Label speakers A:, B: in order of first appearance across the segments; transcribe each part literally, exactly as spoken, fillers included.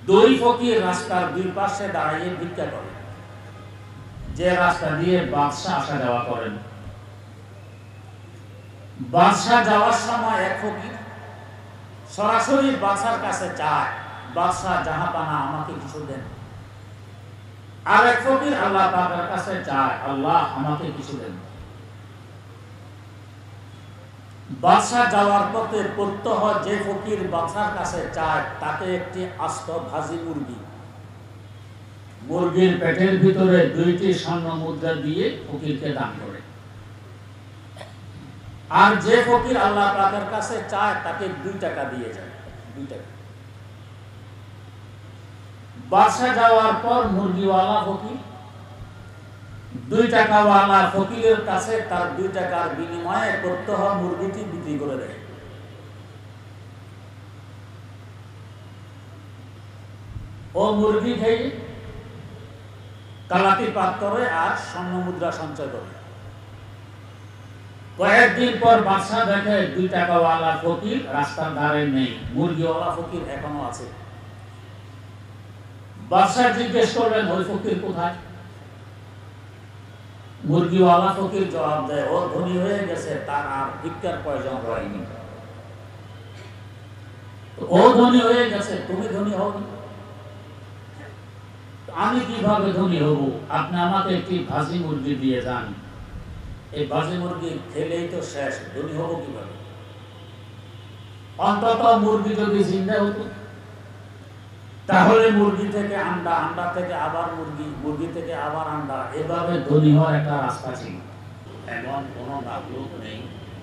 A: দুই ফকির রাস্তার দুই পাশে দাঁড়িয়ে ভিক্ষা করে, যে রাস্তা দিয়ে বাদশাহ আসা যাওয়া করেন। বাদশাহ যাওয়ার সময় এক ফকির সরাসরি বাদশার কাছে চায়, বাদশাহ জাহাপানা আমাকে কিছু দেন। আর এক ফকির আল্লাহ পাকের কাছে চায়, আল্লাহ আমাকে কিছু দেন। বাদশাহ যাওয়ার পথে প্রত্যহ যে ফকির বাদশার কাছে চায় তাকে একটি আস্ত ভাজি মুরগি, মুরগির পেটের ভিতরে দুইটি স্বর্ণ মুদ্রা দিয়ে ফকিরকে দান করে। আর যে ফকির আল্লাহ পাকের কাছে চায় তাকে দুই টাকা দিয়ে যায়, দুই টাকা। বাদশাহ যাওয়ার পর মুরগিওয়ালা ফকির দুই টাকাওয়ালা ফকিরের কাছে তার দুই টাকার বিনিময়ে প্রত্যহ মুরগিটি বিক্রি করে দেয়। ও মুরগি খেয়ে কালাতি পাত করে আর স্বর্ণ মুদ্রা সঞ্চয় করে। কয়েকদিন পর বাদশাহ দেখে দুই টাকাওয়ালা ফকির রাস্তার ধারে নেই, মুরগিওয়ালা ফকির এখনো আছে। বাদশাহ জিজ্ঞেস করলেন, ওই ফকির কোথায়? মুরগিওয়ালা ফকির জবাব দেয়, ও ধনী হয়ে গেছে, তার আর ভিক্ষার প্রয়োজন হয়নি। ও ধনী হয়ে গেছে, তুমি ধনী হওনি। আমি কিভাবে ধনী হব? আপনি আমাকে একটি ভাজি মুরগি দিয়ে যান, এই ভাজি মুরগি খেলেই তো শেষ, ধনী হব কিভাবে? অন্তত মুরগি যদি জিন্দা হতো, তাহলে মুরগি থেকে আন্ডা, আন্ডা থেকে আবার মুরগি, মুরগি থেকে আবার আন্ডা, এভাবে ধনী হওয়ার একটা রাস্তা ছিল। এমন কোন মাখলুক নেই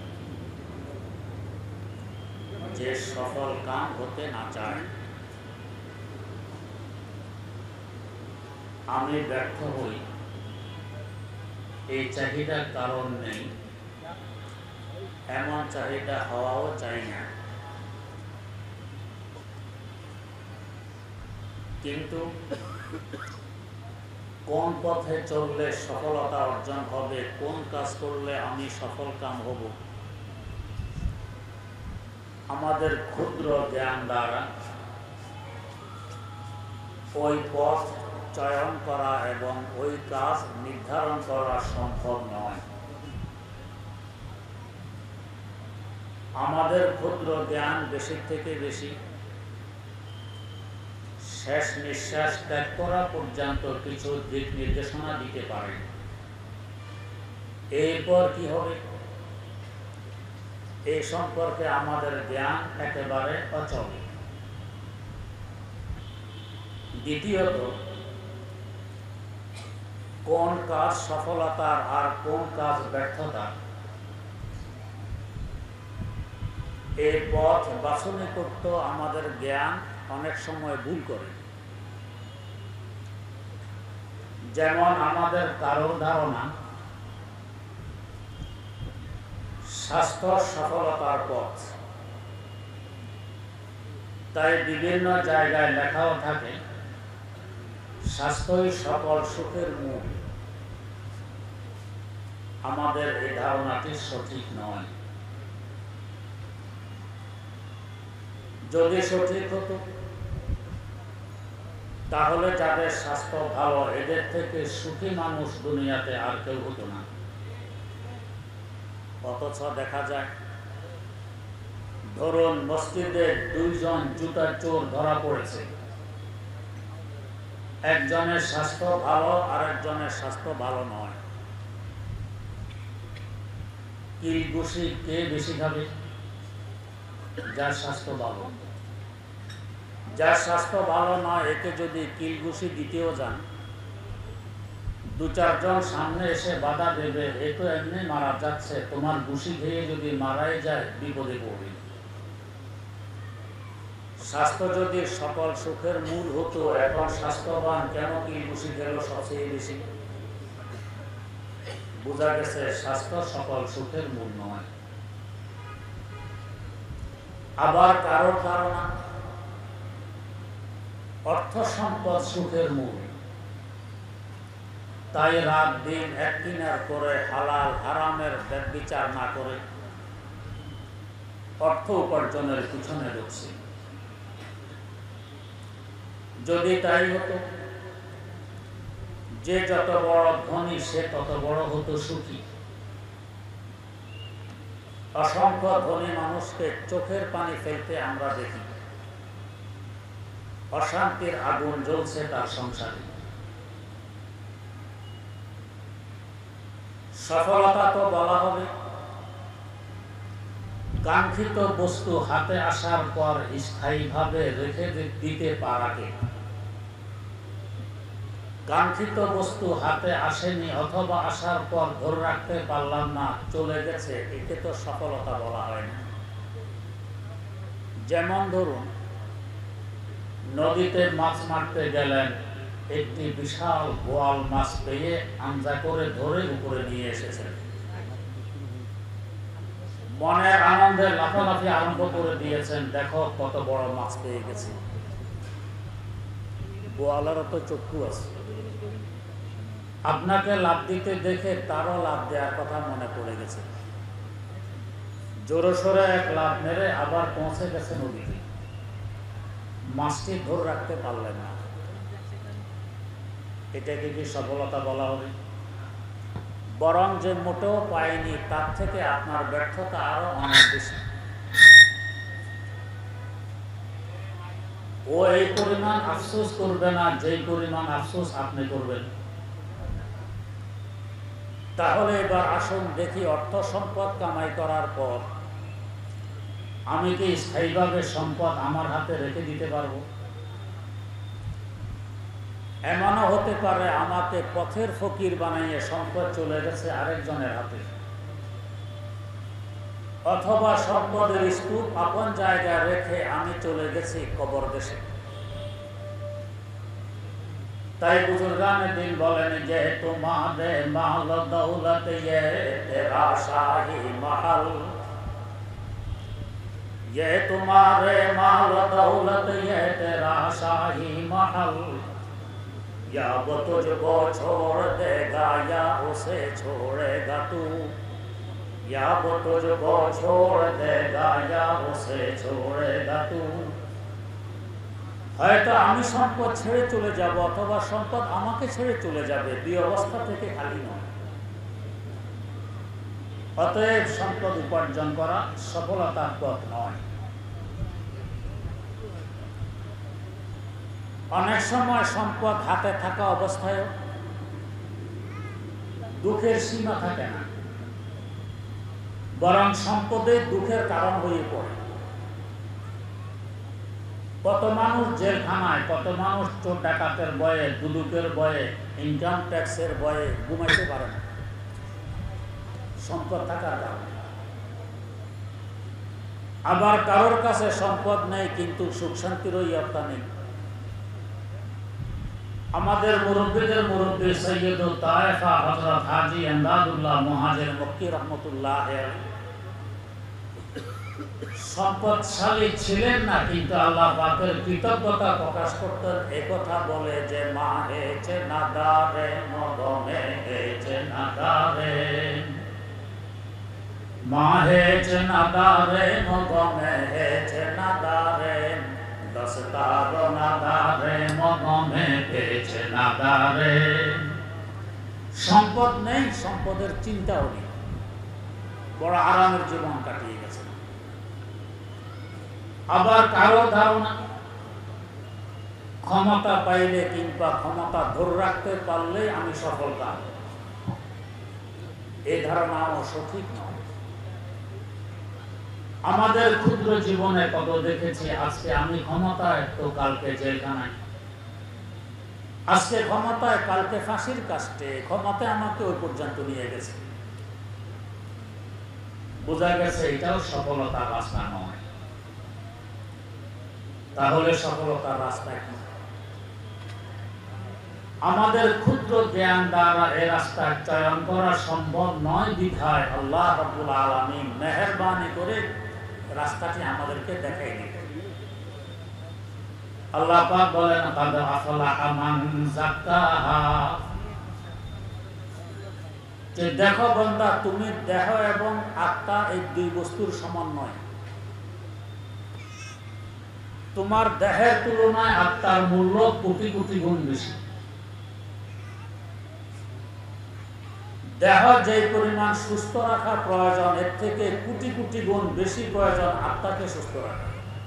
A: যে সফল কাম হতে না চায়। আমি ব্যর্থ হই এই চাহিদার কারণ নেই, এমন চাহিদা হওয়াও চাই না। কিন্তু কোন পথে চললে সফলতা অর্জন হবে, কোন কাজ করলে আমি সফল কাম হব, আমাদের ক্ষুদ্র জ্ঞান দ্বারা ওই পথ চয়ন করা এবং ওই কাজ নির্ধারণ করা সম্ভব নয়। আমাদের ক্ষুদ্র জ্ঞান বেশি থেকে বেশি শেষ নিঃশ্বাস ত্যাগ করা পর্যন্ত কিছু দিক নির্দেশনা দিতে পারে। এরপর কি হবে এই সম্পর্কে আমাদের জ্ঞান একেবারে অচল। দ্বিতীয়ত, কোন কাজ সফলতার আর কোন কাজ ব্যর্থতার, এই পথ বাছনি করতে আমাদের জ্ঞান অনেক সময় ভুল করে। যেমন আমাদের কারোর ধারণা স্বাস্থ্য সফলতার পথ, তাই বিভিন্ন জায়গায় লেখাও থাকে স্বাস্থ্যই সকল সুখের মূল। আমাদের এই ধারণাটি সঠিক নয়। যদি সঠিক হতো তাহলে যাদের স্বাস্থ্য ভালো এদের থেকে সুখী মানুষ দুনিয়াতে আর কেউ হতো না। অথচ দেখা যায়, ধরুন মসজিদে দুইজন জুতা চোর ধরা পড়েছে, একজনের স্বাস্থ্য ভালো আর একজনের স্বাস্থ্য ভালো নয়। কিল ঘুষি কে বেশি খাবে? যার স্বাস্থ্য ভালো। যার স্বাস্থ্য ভালো নয় একে যদি কিল ঘুষি দিতেও যান, দু চারজন সামনে এসে বাধা দেবে, এ তো এমনি মারা যাচ্ছে, তোমার ঘুষি খেয়ে যদি মারাই যায় বিপদে পড়বে। স্বাস্থ্য যদি সকল সুখের মূল হতো, এখন স্বাস্থ্যবান কেন কিল ঘুষি খেল সবচেয়ে বেশি? বোঝা গেছে স্বাস্থ্য সকল সুখের মূল নয়। আবার কারো ধারণা অর্থ সম্পদ সুখের মূল, তাই রাত দিন এক কিনার করে হালাল হারামের বিচার না করে অর্থ উপার্জনের পিছনে ঢুকছে। যদি তাই হতো, যে যত বড় ধনী সে তত বড় হতো সুখী। অসংখ্য ধনী মানুষকে চোখের পানি ফেলতে আমরা দেখি, অশান্তির আগুন জ্বলছে তার সংসারে। সফলতা তো বলা হবে কাঙ্ক্ষিত বস্তু হাতে আসার পর স্থায়ীভাবে রেখে দিতে পারাকে। কাঙ্ক্ষিত বস্তু হাতে আসেনি অথবা আসার পর ধরে রাখতে পারলাম না, চলে গেছে, একে তো সফলতা বলা হয় না। যেমন ধরুন, নদীতে মাছ মারতে গেলেন, একটি বিশাল বোয়াল মাছ পেয়ে আমজা করে ধরে উপরে নিয়ে এসেছেন। মনের আনন্দে লাফালাফি আরম্ভ করে দিয়েছেন, দেখো কত বড় মাছ পেয়ে গেছে। বোয়ালেরও তো চক্ষু আছে, আপনাকে লাভ দিতে দেখে তারও লাভ দেওয়ার কথা মনে পড়ে গেছে। জোরে সোরে এক লাভ মেরে আবার পৌঁছে গেছে নদীতে, মাছটি ধরে রাখতে পারলেন না। এটাকে কি সফলতা বলা হবে? বরং যে মোটেও পায়নি তার থেকে আপনার ব্যর্থতা আরো অনেক বেশি। ও এই পরিমাণ আফসোস করবে না যেই পরিমাণ আফসোস আপনি করবেন। তাহলে এবার আসুন দেখি, অর্থ সম্পদ কামাই করার পর আমি কি স্থায়ীভাবে সম্পদ আমার হাতে রেখে দিতে পারবো? এমনও হতে পারে আমাকে পথের ফকির বানিয়ে সম্পদ চলে গেছে আরেকজনের হাতে, অথবা সম্পদের স্তূপ আপন জায়গায় রেখে আমি চলে গেছি কবর দেশে। তাই বুজুর্গানে দিন বলেন যে তোমারে মাল দৌলত ये तेरा शाही महल, ये तुम्हारे माल दौलत ये तेरा शाही महल, या वो तुझको छोड़ देगा या उसे छोड़ेगा तू, या वो तुझको छोड़ देगा या उसे छोड़ेगा तू। হয়তো আমি সম্পদ ছেড়ে চলে যাব অথবা সম্পদ আমাকে ছেড়ে চলে যাবে, দুই অবস্থা থেকে খালি নয়। অতএব সম্পদ উপার্জন করা সফলতার পথ নয়। অনেক সময় সম্পদ হাতে থাকা অবস্থায় দুঃখের সীমা থাকে না, বরং সম্পদের দুঃখের কারণ হয়ে পড়ে। কত মানুষ জেলখানায়, কত মানুষ চোর ডাকাতের ভয়ে, দুদুকের ভয়ে, ইনকাম ট্যাক্সের ভয়ে ঘুমাইতে পারে না, সম্পদ থাকার কারণে। আবার কারোর কাছে সম্পদ নেই কিন্তু সুখ শান্তির ইয়ত্তা নেই। আমাদের মুরব্বীদের মুরব্বী সৈয়দুল তায়েফা হযরত হাজী এমদাদুল্লাহ মুহাজির মক্কি রহমতুল্লাহ সম্পদশালী ছিলেন না, কিন্তু আল্লাহ পাকের কৃতজ্ঞতা প্রকাশ করতেন। একথা বলে যে মা হেছে নাদারে মদমে হেছে নাদারে, মা হেছে নাদারে মদমে হেছে নাদারে, দস্তার নাদারে মদমে হেছে নাদারে। সম্পদ নেই, সম্পদের চিন্তাও নেই, বড় আরামের জীবন কাটিয়ে গেছে। আবার কারো ধারণা ক্ষমতা পাইলে কিংবা ক্ষমতা ধরে রাখতে পারলে আমি সফলতা, এই ধারণাও সঠিক নয়। আমাদের ক্ষুদ্র জীবনে কত দেখেছি, আজকে আমি ক্ষমতায় তো কালকে জেলখানায়, আজকে ক্ষমতায় কালকে ফাঁসির কাস্টে, ক্ষমতা আমাকে ওই পর্যন্ত নিয়ে গেছে। বোঝা গেছে এটাও সফলতার রাস্তা নয়। তাহলে সফলতার রাস্তা কি? আমাদের ক্ষুদ্র জ্ঞান দ্বারা এই রাস্তা চয়ন করা সম্ভব নয় বিধায় আল্লাহ রাব্বুল আলামিন মেহেরবানি করে রাস্তাটি আমাদেরকে দেখাই দিলেন। আল্লাহ পাক বলেন কাদ আফলাহা মান যাক্কাহা, যে দেখো বান্দা, তুমি দেহ এবং আত্মা এই দুই বস্তুর সমন্বয়। তোমার দেহের তুলনায় আত্মার মূল্য কোটি কোটি গুণ বেশি। দেহ যে পরিমাণ সুস্থ রাখা প্রয়োজন, এর থেকে কোটি কোটি গুণ বেশি প্রয়োজন আত্মাকে সুস্থ রাখা।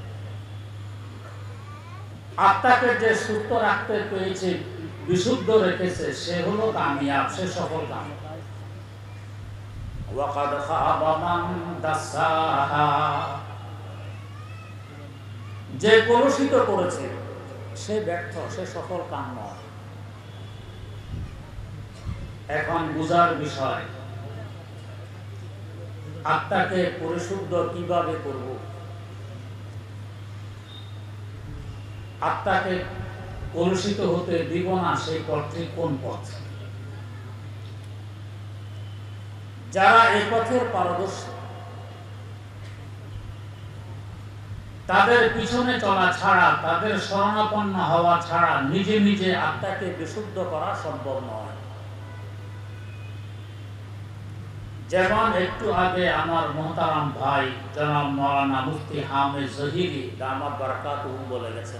A: আত্মাকে যে সুস্থ রাখতে পেরেছে, বিশুদ্ধ রেখেছে, সে হলো কামিয়াব, সে সফল কাম। ওয়াকাদ খাবা মান দাসাহা, যে কলুষিত করেছে সে ব্যর্থ, সে সফল কাম নয়। এখন বুঝার বিষয়, আত্মাকে পরিশুদ্ধ কিভাবে করব, আত্মাকে কলুষিত হতে দিব না, সেই পথটি কোন পথ? যারা এই পথের পারদর্শী, তাদের পিছনে চলা ছাড়া, তাদের শরণাপন্ন হওয়া ছাড়া নিজে নিজে আত্মাকে বিশুদ্ধ করা সম্ভব নয়। যেমন একটু আগে আমার মোহতারাম ভাই জনাব মাওলানা মুফতি হামিদ জহিরি দামাত বারাকাতুহু বলে গেছেন,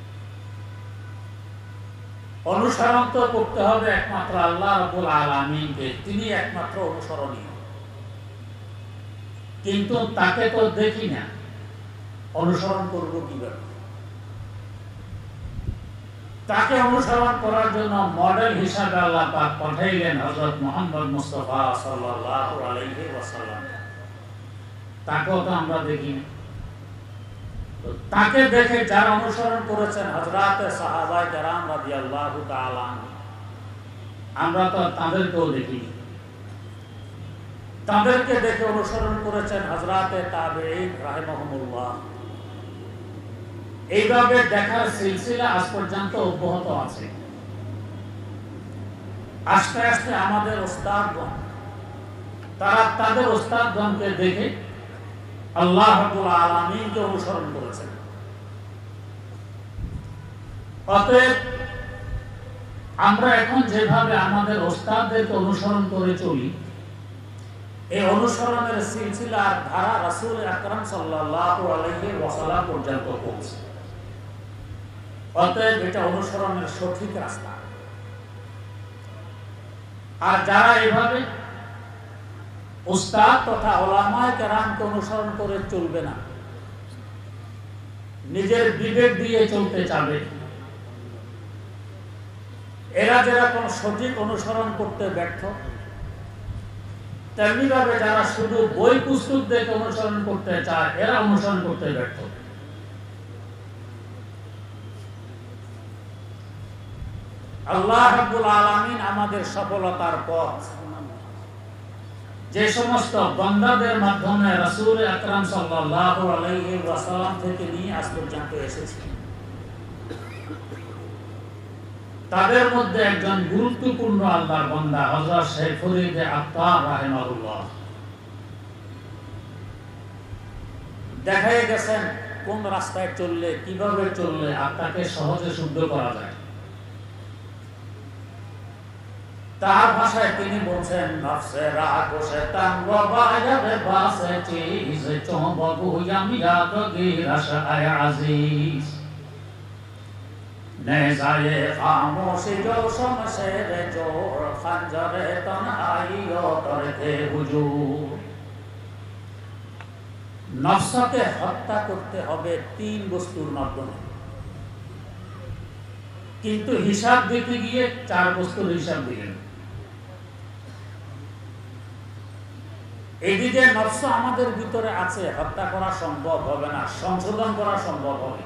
A: অনুসরণ তো করতে হবে একমাত্র আল্লাহ রাব্বুল আলামিনকে, তিনি একমাত্র অনুসরণীয়। কিন্তু তাকে তো দেখি না, অনুসরণ করব কিভাবে? তাকে অনুসরণ করার জন্য মডেল হিসাবে আল্লাহ পাক পাঠাইলেন হযরত মুহাম্মদ মুস্তাফা সাল্লাল্লাহু আলাইহি ওয়াসাল্লাম। তাকেও তো আমরা দেখি না। তাকে দেখে যারা অনুসরণ করেছেন হযরতে সাহাবায়ে কেরাম রাদিয়াল্লাহু তাআলা, আমরা তো তাদেরকেও দেখি। তাদেরকে দেখে অনুসরণ করেছেন হযরতে তাবেঈন রাহিমাহুমুল্লাহ। এইভাবে দেখার সিলসিলা আজ পর্যন্ত অব্যাহত আছে। আস্তে আস্তে আমাদের ওস্তাদগণ, তারা তাদের ওস্তাদগণকে দেখে আল্লাহ রাব্বুল আলামিনকে অনুসরণ করেছেন। অতএব আমরা এখন যেভাবে আমাদের ওস্তাদদেরকে অনুসরণ করে চলি, এই অনুসরণের সিলসিলার ধারা রাসূল আকরাম সাল্লাল্লাহু আলাইহি ওয়াসাল্লাম পর্যন্ত পৌঁছে। অতএব এটা অনুসরণের সঠিক রাস্তা। আর যারা এভাবে উস্তাদ তথা উলামায়ে কেরামকে অনুসরণ করে চলবে না, নিজের বিবেক দিয়ে চলতে চাবে, এরা যেরকম সঠিক অনুসরণ করতে ব্যর্থ, তেমনি ভাবে যারা শুধু বই পুস্তক দেখে অনুসরণ করতে চায়, এরা অনুসরণ করতে ব্যর্থ। আল্লাহ রাব্বুল আলামিন আমাদের সফলতার পথ যে সমস্ত বান্দাদের মাধ্যমে রাসূল আকরাম সাল্লাল্লাহু আলাইহি ওয়াসাল্লাম থেকে নিয়ে আজ পর্যন্ত এসেছে, তাদের মধ্যে একজন গুরুত্বপূর্ণ আল্লাহর বান্দা হযরত শেখ ফরিদ আত্তার রাহিমাহুল্লাহ দেখাই গেছেন কোন রাস্তায় চললে, কিভাবে চললে আত্মাকে সহজে শুদ্ধ করা যায়। তার ভাষায় তিনি বলছেন, নফসে রাগ শয়তান ওয়া বায়াবে বাসে চিজ চোবগু ইয়ামিয়াত গিরাশ আয় আজিজ নেজায়ে খামোশি জো শমশের জোর খঞ্জরে তনহাই ও তরকে হুজুর। নফসকে হত্যা করতে হবে তিন বস্তুর মাধ্যমে, কিন্তু হিসাব দিতে গিয়ে চার বস্তুর হিসাব দিলেন। এদিকে নফস আমাদের ভিতরে আছে, হত্যা করা সম্ভব হবে না, সংশোধন করা সম্ভব হবে।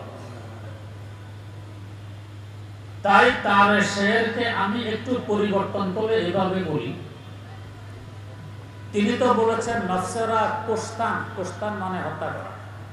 A: তাই তার শেরকে আমি একটু পরিবর্তন করে এভাবে বলি, তিনি তো বলেছেন নফসেরা কোস্তান, কোস্তান মানে হত্যা করা।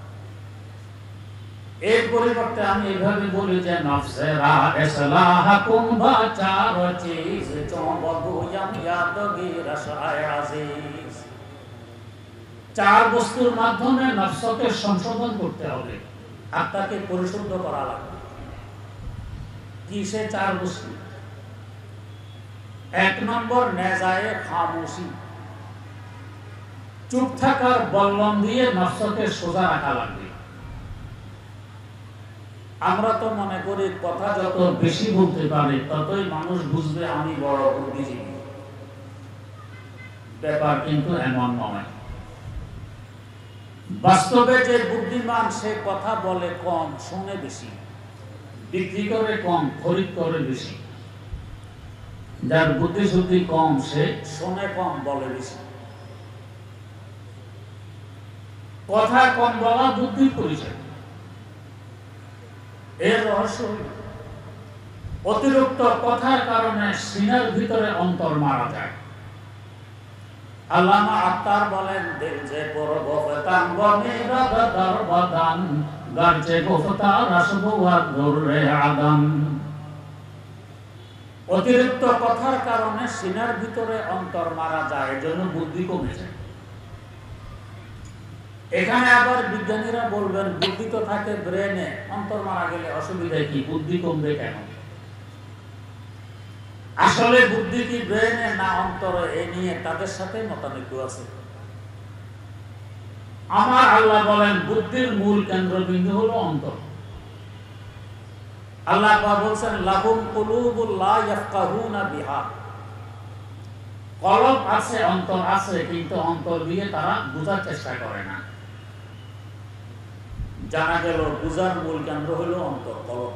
A: এর পরিবর্তে আমি এভাবে বলি যে নফসেরা ইসলাহাকুম বাচার চিজ চোবগু ইয়ামিয়াত গিরাশ আয় আজিজ। চার বস্তুর মাধ্যমে নফসকে সংশোধন করতে হবে, আত্মাকে পরিশুদ্ধ করা লাগবে। কি সে চার বস্তু? এক নম্বর নেজায়ে খামোশি, চুপ থাকার বল্লম দিয়ে নফসকে সোজা রাখা লাগবে। আমরা তো মনে করি কথা যত বেশি বলতে পারে ততই মানুষ বুঝবে আমি বড় বুদ্ধিজীবী। ব্যাপার কিন্তু এমন নয়। বাস্তবে যে বুদ্ধিমান সে কথা বলে কম, শুনে বেশি, বিক্রি করে কম, খরিদ করে বেশি। যার বুদ্ধি শুদ্ধি কম সে শোনে কম, বলে বেশি। কথা কম বলা বুদ্ধির পরিচয়। এর রহস্য অতিরিক্ত কথার কারণে সিনার ভিতরে অন্তর মারা যায়। আল্লামা আত্তার বলেন, দিল যে বড় গফতান বনিরা দাদার বাদান গারচে গফতা রাসবুয়ার দররে আদান। অতিরিক্ত কথার কারণে সিনার ভিতরে অন্তর মারা যায়, এজন্য বুদ্ধি কমে যায়। এখানে আবার বিজ্ঞানীরা বলবেন বুদ্ধি তো থাকে ব্রেনে, অন্তর মারা গেলে অসুবিধা কি, বুদ্ধি কমবে কেন? আসলে বুদ্ধি কি ব্রেনে না অন্তরে, এ নিয়ে তাদের সাথে মতানৈক্য আছে। আমার আল্লাহ বলেন বুদ্ধির মূল কেন্দ্রবিন্দু হলো অন্তর। আল্লাহ বলছেন লাহুম কুলুবুল লা ইয়াফকাহুনা বিহা। কলব আছে, অন্তর আছে, কিন্তু অন্তর দিয়ে তারা বোঝার চেষ্টা করে না। জানা গেল বুঝার মূল কেন্দ্র হলো অন্তর, কলব।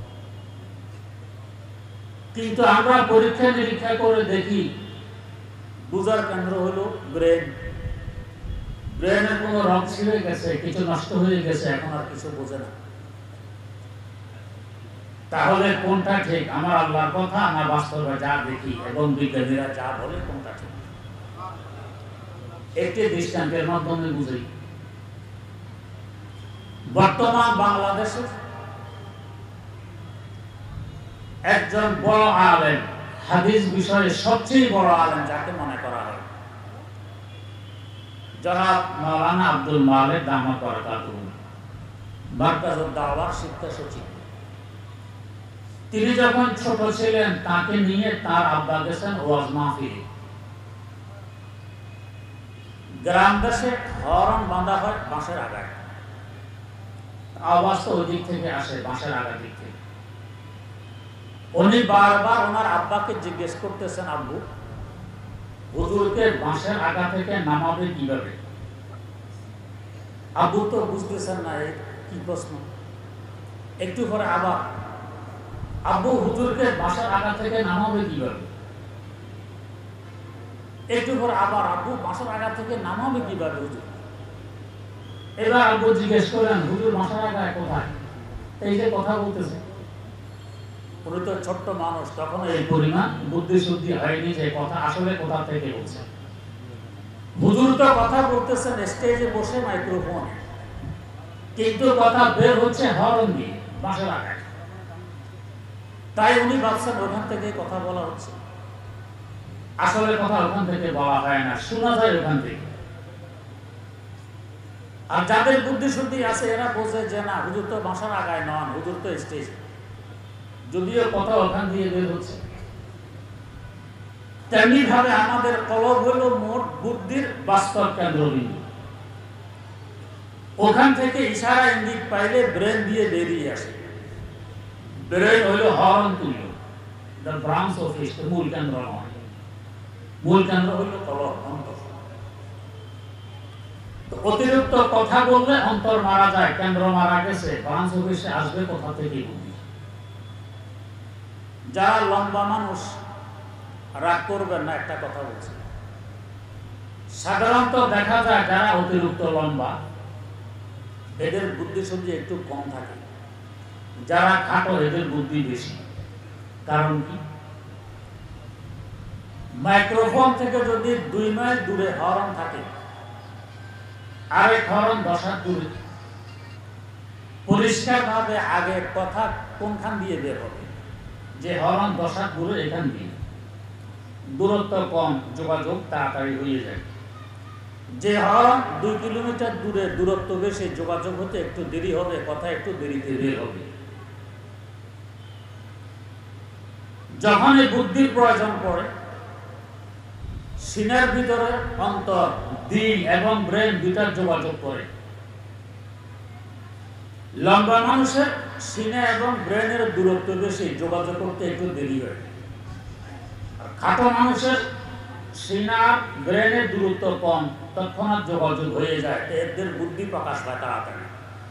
A: কিন্তু আমরা পরীক্ষা নিরীক্ষা করে দেখি বুঝার কেন্দ্র হলো ব্রেন। ব্রেনের কোনো রং ছিঁড়ে গেছে, কিছু নষ্ট হয়ে গেছে, এখন আর কিছু বোঝে না। তাহলে কোনটা ঠিক, আমার আল্লাহর কথা না বাস্তবে যা দেখি এবং বিজ্ঞানীরা যা বলে, কোনটা ঠিক? একটি দৃষ্টান্তের মাধ্যমে বুঝি। বর্তমান বাংলাদেশে একজন বড় আলেম, হাদিস বিষয়ে সবচেয়ে বড় আলেম যাকে মনে করা হয়, জনাব মাওলানা আব্দুল মালেক দামাত বারাকাতুহু, মারকাজুদ দাওয়ার শিক্ষা সচিব। তিনি যখন ছোট ছিলেন তাকে নিয়ে তার আব্বা গেছেন ওয়াজ মাহফিলে। গ্রাম দেশে হরন বাঁধা হয় বাঁশের আগায়, আওয়াজ তো ওই দিক থেকে আসে, বাঁশের আগা দিক থেকে। উনি বারবার ওনার আব্বাকে জিজ্ঞেস করতেছেন, আব্বু হুজুরকে বাঁশের আগা থেকে নামাবে কিভাবে? আব্বু তো বুঝতেছেন না কি প্রশ্ন। একটু পরে আবার, আব্বু হুজুরকে বাঁশের আগা থেকে নামাবে কিভাবে? একটু পরে আবার, আব্বু বাঁশের আগা থেকে নামাবে কিভাবে হুজুর? এবার আব্বু জিজ্ঞেস করেন, হুজুর বাঁশের আগা কোথায়? এই যে কথা বলতেছে। উনি তো ছোট্ট মানুষ, তখন এই পরিমাণ বুদ্ধি শুদ্ধি হয়নি যে কথা আসলে কোথা থেকে বলছে। হুজুর তো কথা বলতেছেন স্টেজে বসে মাইক্রোফোন, কিন্তু কথা বের হচ্ছে হরন দিয়ে, বাঁশের আগায়। তাই উনি ভাবছেন ওখান থেকে কথা বলা হচ্ছে। আসলে কথা ওখান থেকে বলা হয় না, শোনা যায় ওখান থেকে। আর যাদের বুদ্ধি শুদ্ধি আছে এরা বোঝে যে না, হুজুর তো বাঁশের আগায় নন, হুজুর তো স্টেজে, যদিও কথা ওখান দিয়ে বের হচ্ছে। তেমনি ভাবে আমাদের কলব হলো মোট বুদ্ধির বাস্তব কেন্দ্রবিন্দু। ওখান থেকে ইশারা ইঙ্গিত পাইলে ব্রেন দিয়ে বেরিয়ে আসে। ব্রেন হলো হরন তুল্য, দ্য ব্রাঞ্চ অফ ইট, মূল কেন্দ্র নয়। মূল কেন্দ্র হলো কলব, অন্তর। অতিরিক্ত কথা বললে অন্তর মারা যায়, কেন্দ্র মারা গেছে, ব্রাঞ্চ অফিসে আসবে কোথা থেকে বুদ্ধি। যারা লম্বা মানুষ রাগ করবেন না, একটা কথা বলছি, সাধারণত দেখা যায় যারা অতিরিক্ত লম্বা এদের বুদ্ধি শুদ্ধি একটু কম থাকে, যারা খাটো এদের বুদ্ধি বেশি। কারণ কি? মাইক্রোফোন থেকে যদি দুই মাইল দূরে হরন থাকে, আরেক হরন দশ হাত দূরে, পরিষ্কার ভাবে আগে কথা কোনখান দিয়ে বের হবে, যে হরন দশ হাত দূরে এখান দিয়ে, দূরত্ব কম, যোগাযোগ তাড়াতাড়ি হয়ে যায়। যে হরন দুই কিলোমিটার দূরে, দূরত্ব বেশি, যোগাযোগ হতে একটু দেরি হবে, কথা একটু দেরিতে বের হবে। যখন এই বুদ্ধির প্রয়োজন পড়ে, সিনার ভিতরে অন্তর, দিল এবং ব্রেন দুইটার যোগাযোগ করে। লম্বা মানুষের সিনা এবং ব্রেনের দূরত্ব বেশি, যোগাযোগ করতে একটু দেরি হয়। আর খাটো মানুষের সিনা ব্রেনের দূরত্ব কম, তৎক্ষণাৎ যোগাযোগ হয়ে যায়, এদের বুদ্ধি প্রকাশ পায় তাড়াতাড়ি।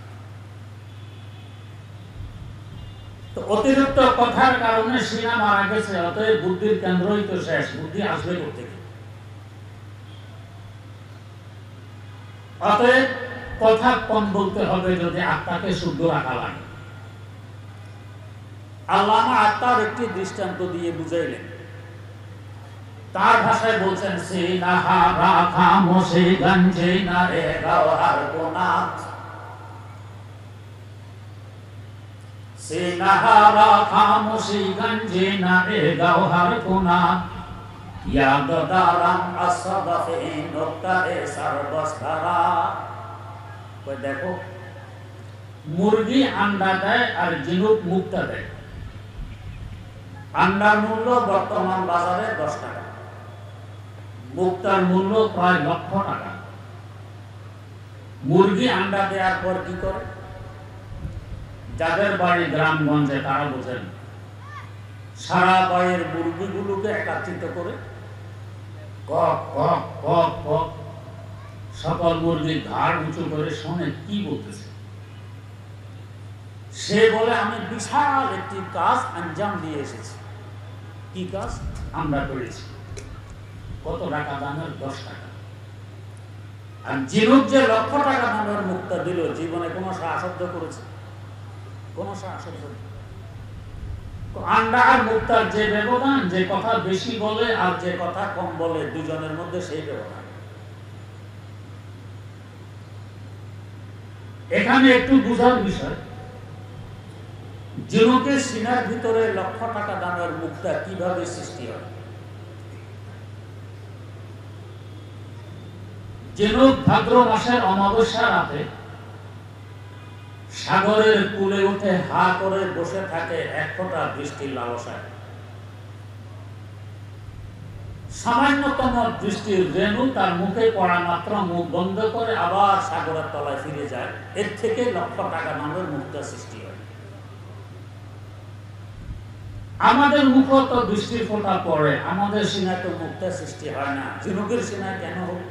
A: তো অতিরিক্ত কথার কারণে সিনা মারা গেছে, অতএব বুদ্ধির কেন্দ্রই তো শেষ, বুদ্ধি আসবে কোথেকে? অতএব কথা কম বলতে হবে যদি আত্মাকে শুদ্ধ রাখা লাগে। আল্লামা আত্মার একটি দৃষ্টান্ত দিয়ে বুঝাইলেন। তার ভাষায় বলছেন, সিনাহা রাখা মোসে গঞ্জে না রে গাওহার কোনাত, সিনাহা রাখা মোসে গঞ্জে না রে গাওহার কোনাত, ইয়াদ দারাম আসদাফে নক্তারে সারবস্তারা। কই দেখো, মুরগি আন্ডা দেয় আর ঝিনুক মুক্তা দেয়। আন্ডার মূল্য বর্তমান বাজারে দশ টাকা, মুক্তার মূল্য প্রায় লক্ষ টাকা। মুরগি আন্ডা দেওয়ার পর কি করে? যাদের বাড়ি গ্রামগঞ্জে তারা বোঝেন, সারা বাড়ির মুরগিগুলোকে একত্রিত করে কক কক কক কক, সকল মুরগির ঘাড় উঁচু করে শোনে কি বলতেছে। সে বলে, আমি বিশাল একটি কাজ আঞ্জাম দিয়ে এসেছি। কি কাজ আমরা করেছি? কত টাকা দামের? দশ টাকা। আর ঝিনুক যে লক্ষ টাকা দামের মুক্তা দিল, জীবনে কোনো সাহসব্দ করেছে? কোনো সাহসব্দ। আন্ডা আর মুক্তার যে ব্যবধান, যে কথা বেশি বলে আর যে কথা কম বলে, দুজনের মধ্যে সেই ব্যবধান। এখানে একটু বুঝার বিষয়, ঝিনুকের সিনার ভিতরে লক্ষ টাকা দামের মুক্তা কিভাবে সৃষ্টি হয়? ঝিনুক ভাদ্র মাসের অমাবস্যা রাতে সাগরের কূলে উঠে হা করে বসে থাকে এক ফোঁটা বৃষ্টির লালসায়। সামান্যতম বৃষ্টির রেণু তার মুখে পড়া মাত্র মুখ বন্ধ করে আবার সাগরের তলায় ফিরে যায়। এর থেকে লক্ষ টাকা দামের মুক্তা সৃষ্টি হয়। আমাদের মুখে তো বৃষ্টির ফোঁটা পড়ে, আমাদের সিনায় তো মুক্তা সৃষ্টি হয় না, ঝিনুকের সিনায় কেন হল?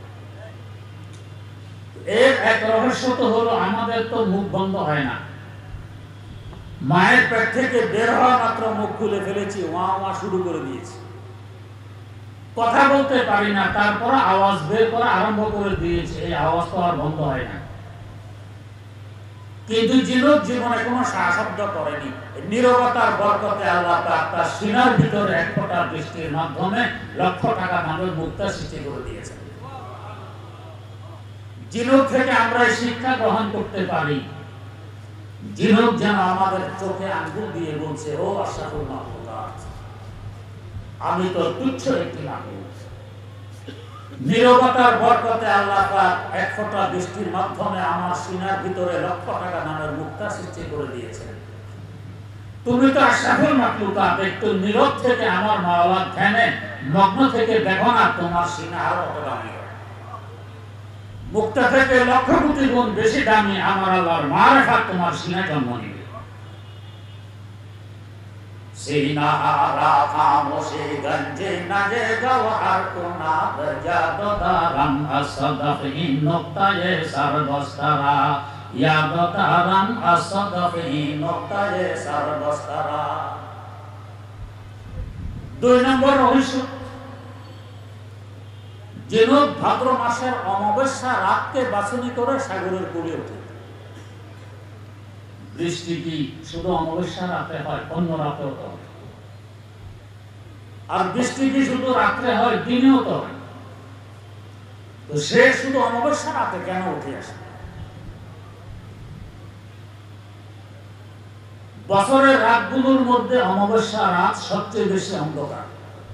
A: এর এক রহস্য তো হলো, আমাদের তো মুখ বন্ধ হয় না। মায়ের পেট থেকে বের হওয়া মাত্র মুখ খুলে ফেলেছি, ওয়া ওয়া শুরু করে দিয়েছি, কথা বলতে পারি না, তারপর আওয়াজ বের করা আরম্ভ করে দিয়েছি, এই আওয়াজ তো আর বন্ধ হয় না। কিন্তু ঝিনুক জীবনে কোনো সাহসব্দ করেনি। নীরবতার বরকতে আল্লাহ পাক তার সিনার ভিতরে এক ফোঁটা বৃষ্টির মাধ্যমে লক্ষ টাকা দামের মুক্তা সৃষ্টি করে দিয়েছেন। ঝিনুক থেকে আমরা শিক্ষা গ্রহণ করতে পারি। ঝিনুক যেন আমাদের চোখে আঙ্গুল দিয়ে বলছে, ও আশরাফুল মাখলুকাত, আমি তো তুচ্ছ একটি মাখলুক। নীরবতার বরকতে আল্লাহ পাক এক ফোঁটা বৃষ্টির মাধ্যমে আমার সিনার ভিতরে লক্ষ টাকা দামের মুক্তা সৃষ্টি করে দিয়েছেন। তুমি তো আশরাফুল মাখলুকাত, একটু নীরব থেকে আমার মাওলার ধ্যানে মগ্ন থেকে দেখো না, তোমার সিনা আরো কত দামি হয়। মুক্তা থেকে লক্ষ কোটি গুণ বেশি দামি আমার আল্লাহর মারিফাত তোমার সিনায় জন্ম নিবে। সিনাহা রাখা মোসে গঞ্জে না রে গাওহার কোনাত, ইয়াদ দারাম আসদাফি নক্তায়ে সারবস্তারা, ইয়াদ দারাম আসদাফি নক্তায়ে সারবস্তারা। দুই নম্বর রহস্য, ঝিনুক ভাদ্র মাসের অমাবস্যা রাতকে বাছনি করে সাগরের কূলে ওঠে। বৃষ্টি কি শুধু অমাবস্যা রাতে হয়? অন্য রাতেও তো হয়। আর বৃষ্টি কি শুধু রাত্রে হয়? দিনেও তো হয়। তো সে শুধু অমাবস্যা রাতে কেন উঠে আসে? বছরের রাতগুলোর মধ্যে অমাবস্যা রাত সবচেয়ে বেশি অন্ধকার।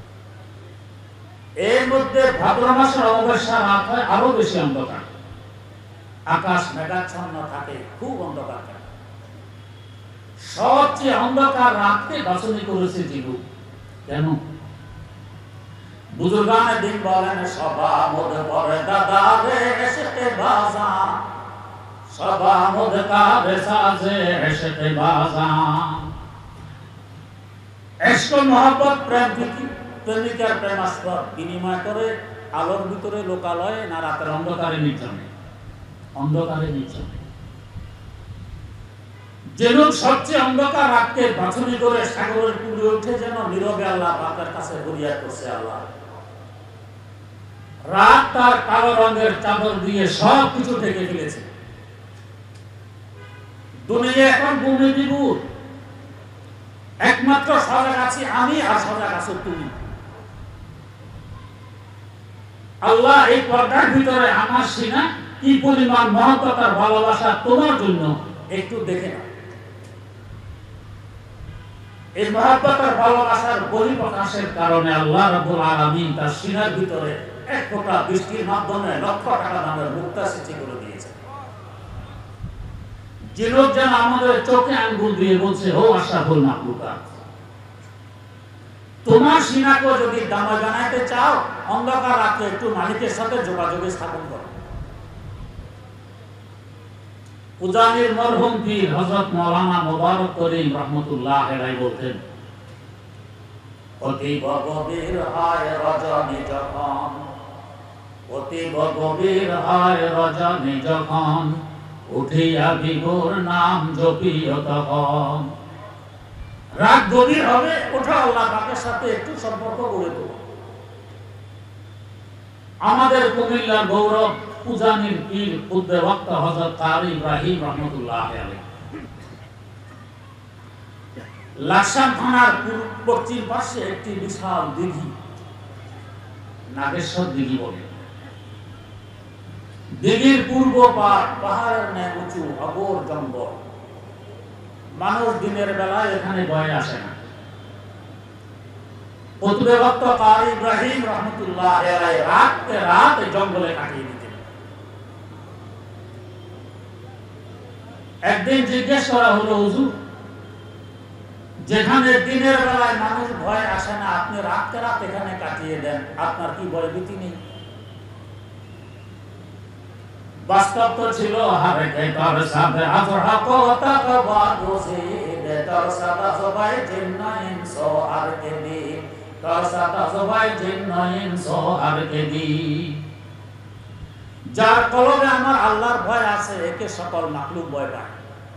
A: এর মধ্যে ভাদ্র মাসের অমাবস্যা রাত হয় আরো বেশি অন্ধকার। আকাশ মেঘাচ্ছন্ন থাকে, খুব অন্ধকার থাকে। সবচেয়ে অন্ধকার রাতকে বাছনি করেছে ঝিনুক। কেন? বুজুর্গানে দিন বলেন, সবা মোদ পরে দাদা রে এসে বাজা, सबामुद का बेसाजे इश्क बाज़ां इश्क मोहब्बत प्रेम प्रेमिकार प्रेमास्पद বিনিময় করে আলোর ভিতরে লোকালয়ে না রাতের অন্ধকারে নির্জনে অন্ধকারে নির্জনে যে লোক সবচেয়ে অন্ধকার রাতকে বাছনি করে সাগরের কূলে উঠে যেন নীরবে আল্লাহ পাকের কাছে ফরিয়াদ করছে আল্লাহ রাত তার কালো রঙের চাদর দিয়ে সব কিছু ঢেকে ফেলেছে দুনিয়া এখন ভূমি বিভূর একমাত্র সজাগ আছি আমি আর সজাগ আছো তুমি আল্লাহ এই পর্দার ভিতরে আমার সিনা কি পরিমাণ মহত্বতার ভালোবাসা তোমার জন্য একটু দেখে নাও এই মহব্বতের ভালোবাসার বহিঃপ্রকাশের কারণে আল্লাহ রাব্বুল আলামিন তার সিনার ভিতরে এক ফোঁটা বৃষ্টির মাধ্যমে লক্ষ টাকা দামের মুক্তা সৃষ্টি করে দিয়েছে যে লোক যেন আমাদের চোখে আঙ্গুল দিয়ে বলছে ও আশরাফুল মাখলুকাত তোমার সিনাকে যদি দামা জানাইতে চাও অন্ধকার রাতে একটু মালিকের সাথে যোগাযোগ স্থাপন করো উজানির মরহুম পীর হযরত মাওলানা মুবারক করিম রাহমাতুল্লাহ আলাইহি বলতেন অতি গভীর হয় রজনী যখন অতি গভীর হয় রজনী যখন উঠিয়া বিভোর নাম জপিও তখন রাত গভীর হবে ওঠা আল্লাহ পাকের সাথে একটু সম্পর্ক গড়ে তোলো আমাদের কুমিল্লার গৌরব উজানির পীর কুদ্দে ওয়াক্ত হযরত কারি ইব্রাহিম রাহমাতুল্লাহ আলাইহি লাকসাম থানার পশ্চিম পাশে একটি বিশাল দিঘি নাগেশ্বর দিঘি বলে দিঘির পূর্ব পার পাহাড়ের ন্যায় উঁচু অগোর জঙ্গল মানুষ দিনের বেলায় এখানে ভয় আসে না কুতুবে ওয়াক্ত কারি ইব্রাহিম রাহমাতুল্লাহ আলাইহি রাতে রাত এই জঙ্গলে কাটিয়ে দিতেন একদিন জিজ্ঞেস করা হলো হুজুর যেখানে দিনের বেলায় মানুষ ভয় আসে না আপনি রাতে রাত এখানে কাটিয়ে দেন আপনার কি ভয় ভীতি নেই বাস্তব তো ছিল হারে কে তার সাথে আজরা কথা কবা দোষে দে তার সাদা সবাই জিন্না ইনসো আর কে দি তার সাদা সবাই জিন্না ইনসো আর কে দি যার কলবে আমার আল্লাহর ভয় আছে একে সকল মাখলুক ভয় পায়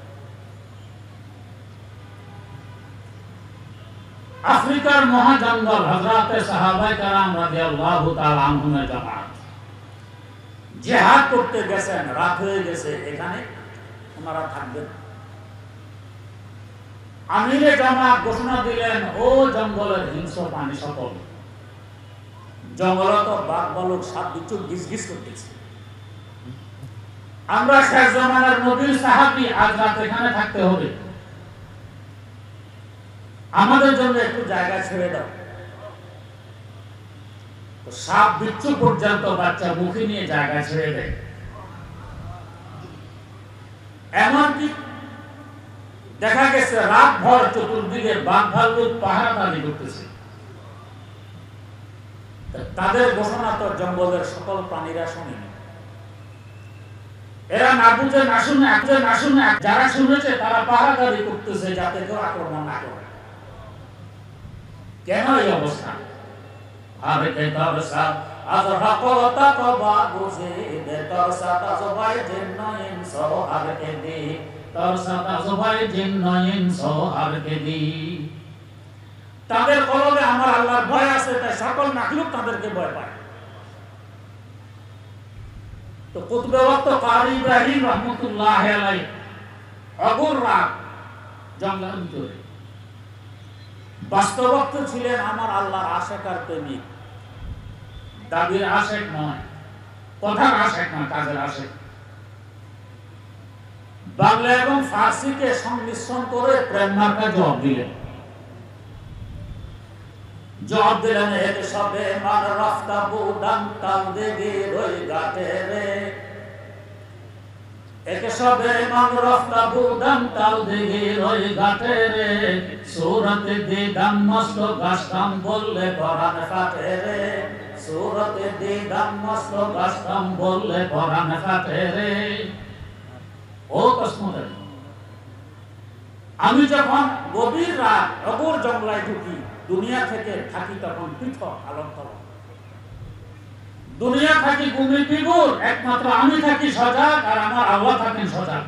A: আফ্রিকার মহাজঙ্গল হযরতে সাহাবায়ে কেরাম রাদিয়াল্লাহু তাআলা আনহুমের জামাত জিহাদ করতে গেছেন রাত হয়ে গেছে এখানে ওনারা থাকবেন আমিরে জামাত ঘোষণা দিলেন ও জঙ্গলের হিংস্র প্রাণী সকল জঙ্গলে তো বাঘ ভালুক সাপ বিচ্ছু গিজগিজ করতেছে আমরা শেষ জামানার নবীর সাহাবী আজ রাত এখানে থাকতে হবে আমাদের জন্য একটু জায়গা ছেড়ে দাও সাপ বিচ্ছু পর্যন্ত বাচ্চা মুখে নিয়ে জায়গা ছেড়ে দেয় এমনকি দেখা গেছে রাত ভর চতুর্দিকে বাঘ ভাল্লুক পাহারাদারি করতেছে তাদের ঘোষণা তো জঙ্গলের সকল প্রাণীরা শোনেনি এরা না বুঝে না শুনে একজন না শুনে যারা শুনেছে তারা পাহারাদারি করতেছে যাতে কেউ আক্রমণ না করে কেন এই অবস্থা আরে কে তার সাথ আজরা কথা কবা বুঝে দে তার সাথ সবাই জিন্ন ইনসো আর কে দি তার সাথ সবাই জিন্ন ইনসো আর কে দি তাদের কলবে আমার আল্লাহর ভয় আছে তাই সকল মাখলুক তাদেরকে ভয় পায় তো কুতুবে ওয়াক্ত কারি ইব্রাহিম রাহমাতুল্লাহ আলাইহি অগর রাত জঙ্গলের ভিতরে বাস্তবত্ব ছিলেন আমার আল্লাহর আশিক আর প্রেমিক দাবির আশিক নয় কথার আশিক নয় কাজের আশিক বাংলা এবং ফার্সিকে সংমিশ্রণ করে প্রেম মার্কা জবাব দিলেন জবাব দিলেন এক সবে মান রাফতা বুদান তাল দেগে রই গাটে রে এক সবে মান রাফতা বুদান তাল দেগে রই গাটে রে সূরতে দিদাম মস্ত গাছতাম বললে পরাণ ফাটে রে সূরতে দিদাম মস্ত গাছতাম বললে পরাণ ফাটে রে ও কসমদের, আমি যখন গভীর রাত অগর জঙ্গলায় ঢুকি, দুনিয়া থেকে থাকি তখন পৃথক আলোক। দুনিয়া থাকি গুমি পিগুর, একমাত্র আমি থাকি সজাগ, আর আমার আল্লাহ থাকেন সজাগ।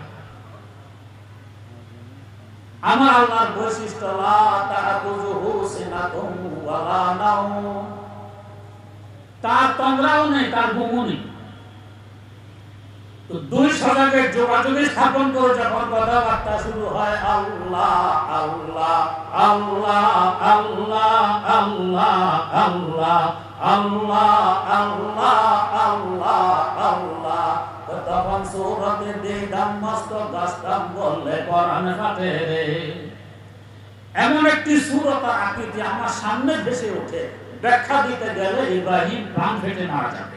A: আমার আল্লাহর বৈশিষ্ট্য লা তা'খুযুহু সিনাতুন ওয়ালা নাওম, তার তন্দ্রাও নেই, তার ঘুমও নেই। তো দুই সজাগের যোগাযোগ স্থাপন করে যখন কথাবার্তা শুরু হয়, আল্লাহ আল্লাহ আল্লাহ আল্লাহ আল্লাহ আল্লাহ আল্লাহ আল্লাহ আল্লাহ আল্লাহ, তখন সূরাতে দিদাম মস্ত গাছটাম বললে কোরআন কাটে রে। এমন একটি সূরত আকৃতি আমার সামনে ভেসে ওঠে, ব্যাখ্যা দিতে গেলে ইব্রাহিম প্রাণ ফেটে মারা যাবে।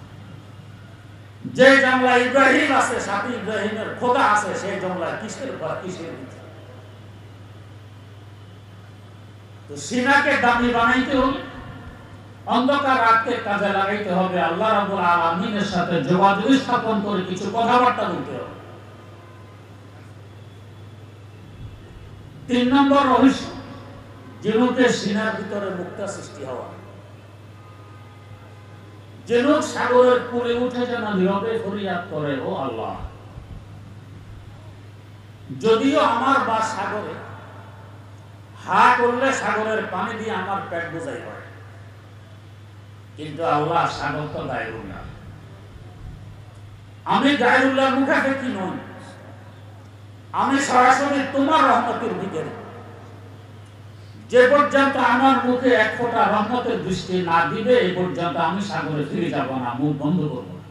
A: যে জঙ্গলা ইব্রাহিম আছে, সাথে ইব্রাহিমের খোদা আছে, সেই জঙ্গলা কিসের পর কিসের ভিতরে। তো সিনাকে দামি বানাইতে হলে, অন্ধকার রাতকে কাজে লাগাইতে হবে, আল্লাহ রাব্বুল আলামিনের সাথে যোগাযোগ স্থাপন করে কিছু কথাবার্তা বলতে হবে। তিন নম্বর রহস্য, জিনুকের সিনার ভিতরে মুক্তা সৃষ্টি হওয়া। জিনুক সাগরের কূলে উঠে যেন নীরবে ফরিয়াদ করে, ও আল্লাহ, যদিও আমার বা সাগরে হা করলে সাগরের পানি দিয়ে আমার পেট বোঝাই হয়, কিন্তু আল্লাহ সাগর তো গায়রুল্লাহ, আমি গায়রুল্লাহর মুখাপেক্ষী নই, আমি সরাসরি তোমার রহমতের ভিতরে। যে পর্যন্ত আমার মুখে এক ফোঁটা রহমতের দৃষ্টি না দিবে, এই পর্যন্ত আমি সাগরে ফিরে যাব না, মুখ বন্ধ করব না।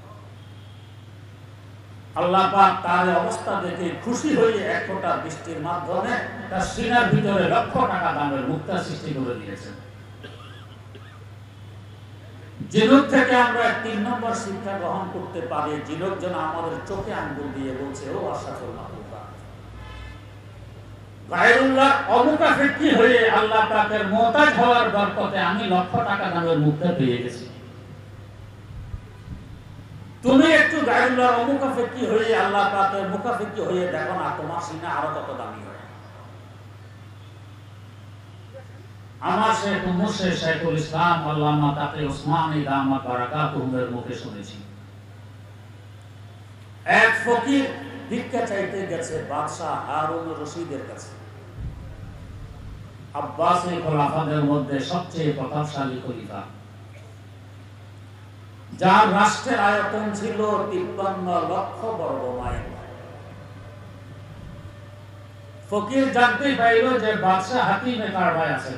A: আল্লাহ পাক তার অবস্থা দেখে খুশি হয়ে এক ফোঁটা বৃষ্টির মাধ্যমে তার সিনার ভিতরে লক্ষ টাকা দামের মুক্তা সৃষ্টি করে দিয়েছেন। জিনুক থেকে আমরা তিন নম্বর শিক্ষা গ্রহণ করতে পারি, জিনুক যেন আমাদের চোখে আঙ্গুল দিয়ে বলছে, ও আশরাফুল মাখলুকাত, গায়রুল্লাহ অমুখাপেক্ষী হয়ে আল্লাহ পাকের মুহতাজ হওয়ার বরকতে আমি লক্ষ টাকা দামের মুক্তা পেয়ে গেছি। তুমি একটু গায়রুল্লাহর অমুখাপেক্ষী হয়ে আল্লাহ পাকের মুখাপেক্ষী হয়ে দেখো না, তোমার সিনা আরো কত দামি হয়। আমার শেখ মুর্শিদ শাইখুল ইসলাম আল্লামা তাকি উসমানী দামাত বারাকাতুহুর মুখে শুনেছি, এক ফকির ভিক্ষা চাইতে গেছে বাদশাহ হারুন রশিদের কাছে। আব্বাসী খলিফাদের মধ্যে সবচেয়ে প্রতাপশালী খলিফা, যার রাষ্ট্রের আয়তন ছিল তিপ্পান্ন লক্ষ বর্গ মাইল। ফকির জানতে পাইল যে বাদশাহ হাতিমে কারবায় আছে।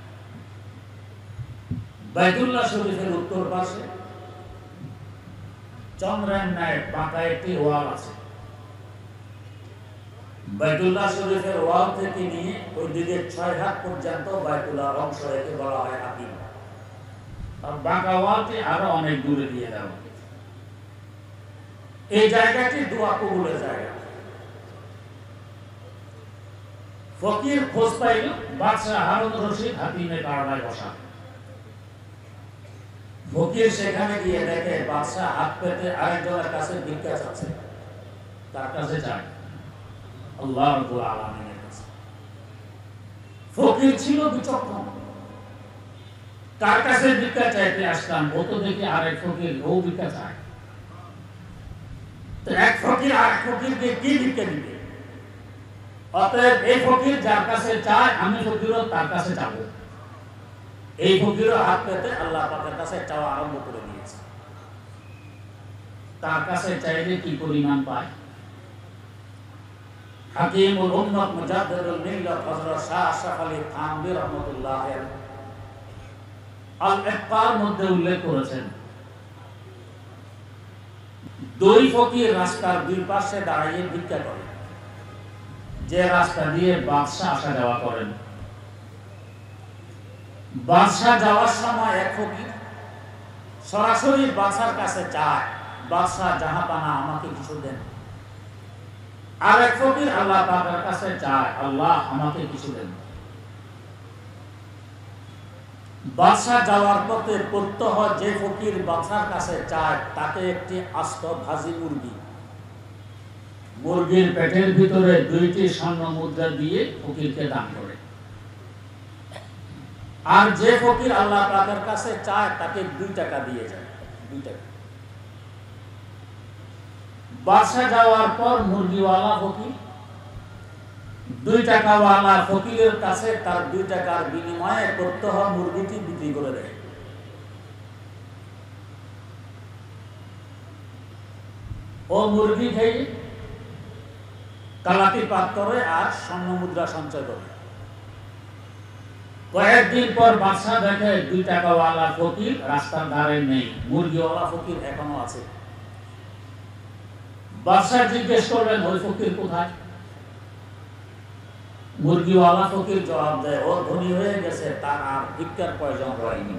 A: বাইতুল্লাহ শরীফের উত্তর পাশে চন্দ্রের ন্যায় পাকা একটি ওয়াল আছে। বাইতুল্লাহ শরীফের ওয়াল থেকে নিয়ে ওই দিকে ছয় হাত পর্যন্ত বাইতুল্লাহর অংশ একে বলা হয় হাতিম। আর বাঁকা ওয়ালটি আরো অনেক দূরে দিয়ে দেওয়া। এই জায়গাটি দোয়া কবুলের জায়গা। ফকির খোঁজ পাইল বাদশাহ হারুন রশিদ হাতিমে কারবায় বসা। ফকির সেখানে গিয়ে দেখে বাদশাহ হাত পেতে আরেকজনের কাছে ভিক্ষা চাচ্ছে। তার কাছে যায় আল্লাহ রাব্বুল আলামিনের কাছে। ফকির ছিল বিচক্ষণ, তার কাছে ভিক্ষা চাইতে আসলাম, ও তো দেখি আরেক ফকির, ও ভিক্ষা চায়। তো এক ফকির আর এক ফকিরকে কি ভিক্ষা দিবে? অতএব এই ফকির যার কাছে চায়, আমি ফকিরও তার কাছে যাব। এই ফকিরও হাত পেতে আল্লাহ পাকের কাছে চাওয়া আরম্ভ করে দিয়েছে। তার কাছে চাইলে কি পরিমাণ পায়? হাকিমুল উম্মাত মুজাদ্দিদুল মিল্লাত হযরত শাহ আশরাফ আলী থানভী রাহমাতুল্লাহ আলাইহি আল ইকবার মধ্যে উল্লেখ করেছেন, দুই ফকির রাস্তার দুই পাশে দাঁড়িয়ে ভিক্ষা করে, যে রাস্তা দিয়ে বাদশাহ আসা যাওয়া করেন। বাদশাহ যাওয়ার সময় এক ফকির সরাসরি বাদশার কাছে চায়, বাদশাহ জাহাপানা আমাকে কিছু দেন। আর এক ফকির আল্লাহ পাকের কাছে চায়, আল্লাহ আমাকে কিছু দেন। বাদশাহ যাওয়ার পথে প্রত্যহ যে ফকির বাদশার কাছে চায়, তাকে একটি আস্ত ভাজি মুরগি মুরগির পেটের ভিতরে দুইটি স্বর্ণ মুদ্রা দিয়ে ফকিরকে দান করে। আর যে ফকির আল্লাহ পাকের কাছে চায় তাকে দুই টাকা দিয়ে যায়, দুই টাকা। বাদশা যাওয়ার পর মুরগিওয়ালা ফকির দুই টাকাওয়ালা ফকিরের কাছে তার দুই টাকার বিনিময়ে করতে হয় মুরগিটি বিক্রি করে দেয়। ও মুরগি খেয়ে কালাতি পাত করে আর স্বর্ণ মুদ্রা সঞ্চয় করে। কয়েকদিন পর বাদশা দেখে দুই টাকাওয়ালা ফকির রাস্তার ধারে নেই, মুরগিওয়ালা ফকির এখনো আছে। বাদশা জিজ্ঞেস করলেন, ওই ফকির কোথায়? মুরগিওয়ালা ফকির জবাব দেয়, ও ধনী হয়ে গেছে, তার আর ভিক্ষার প্রয়োজন হয়নি।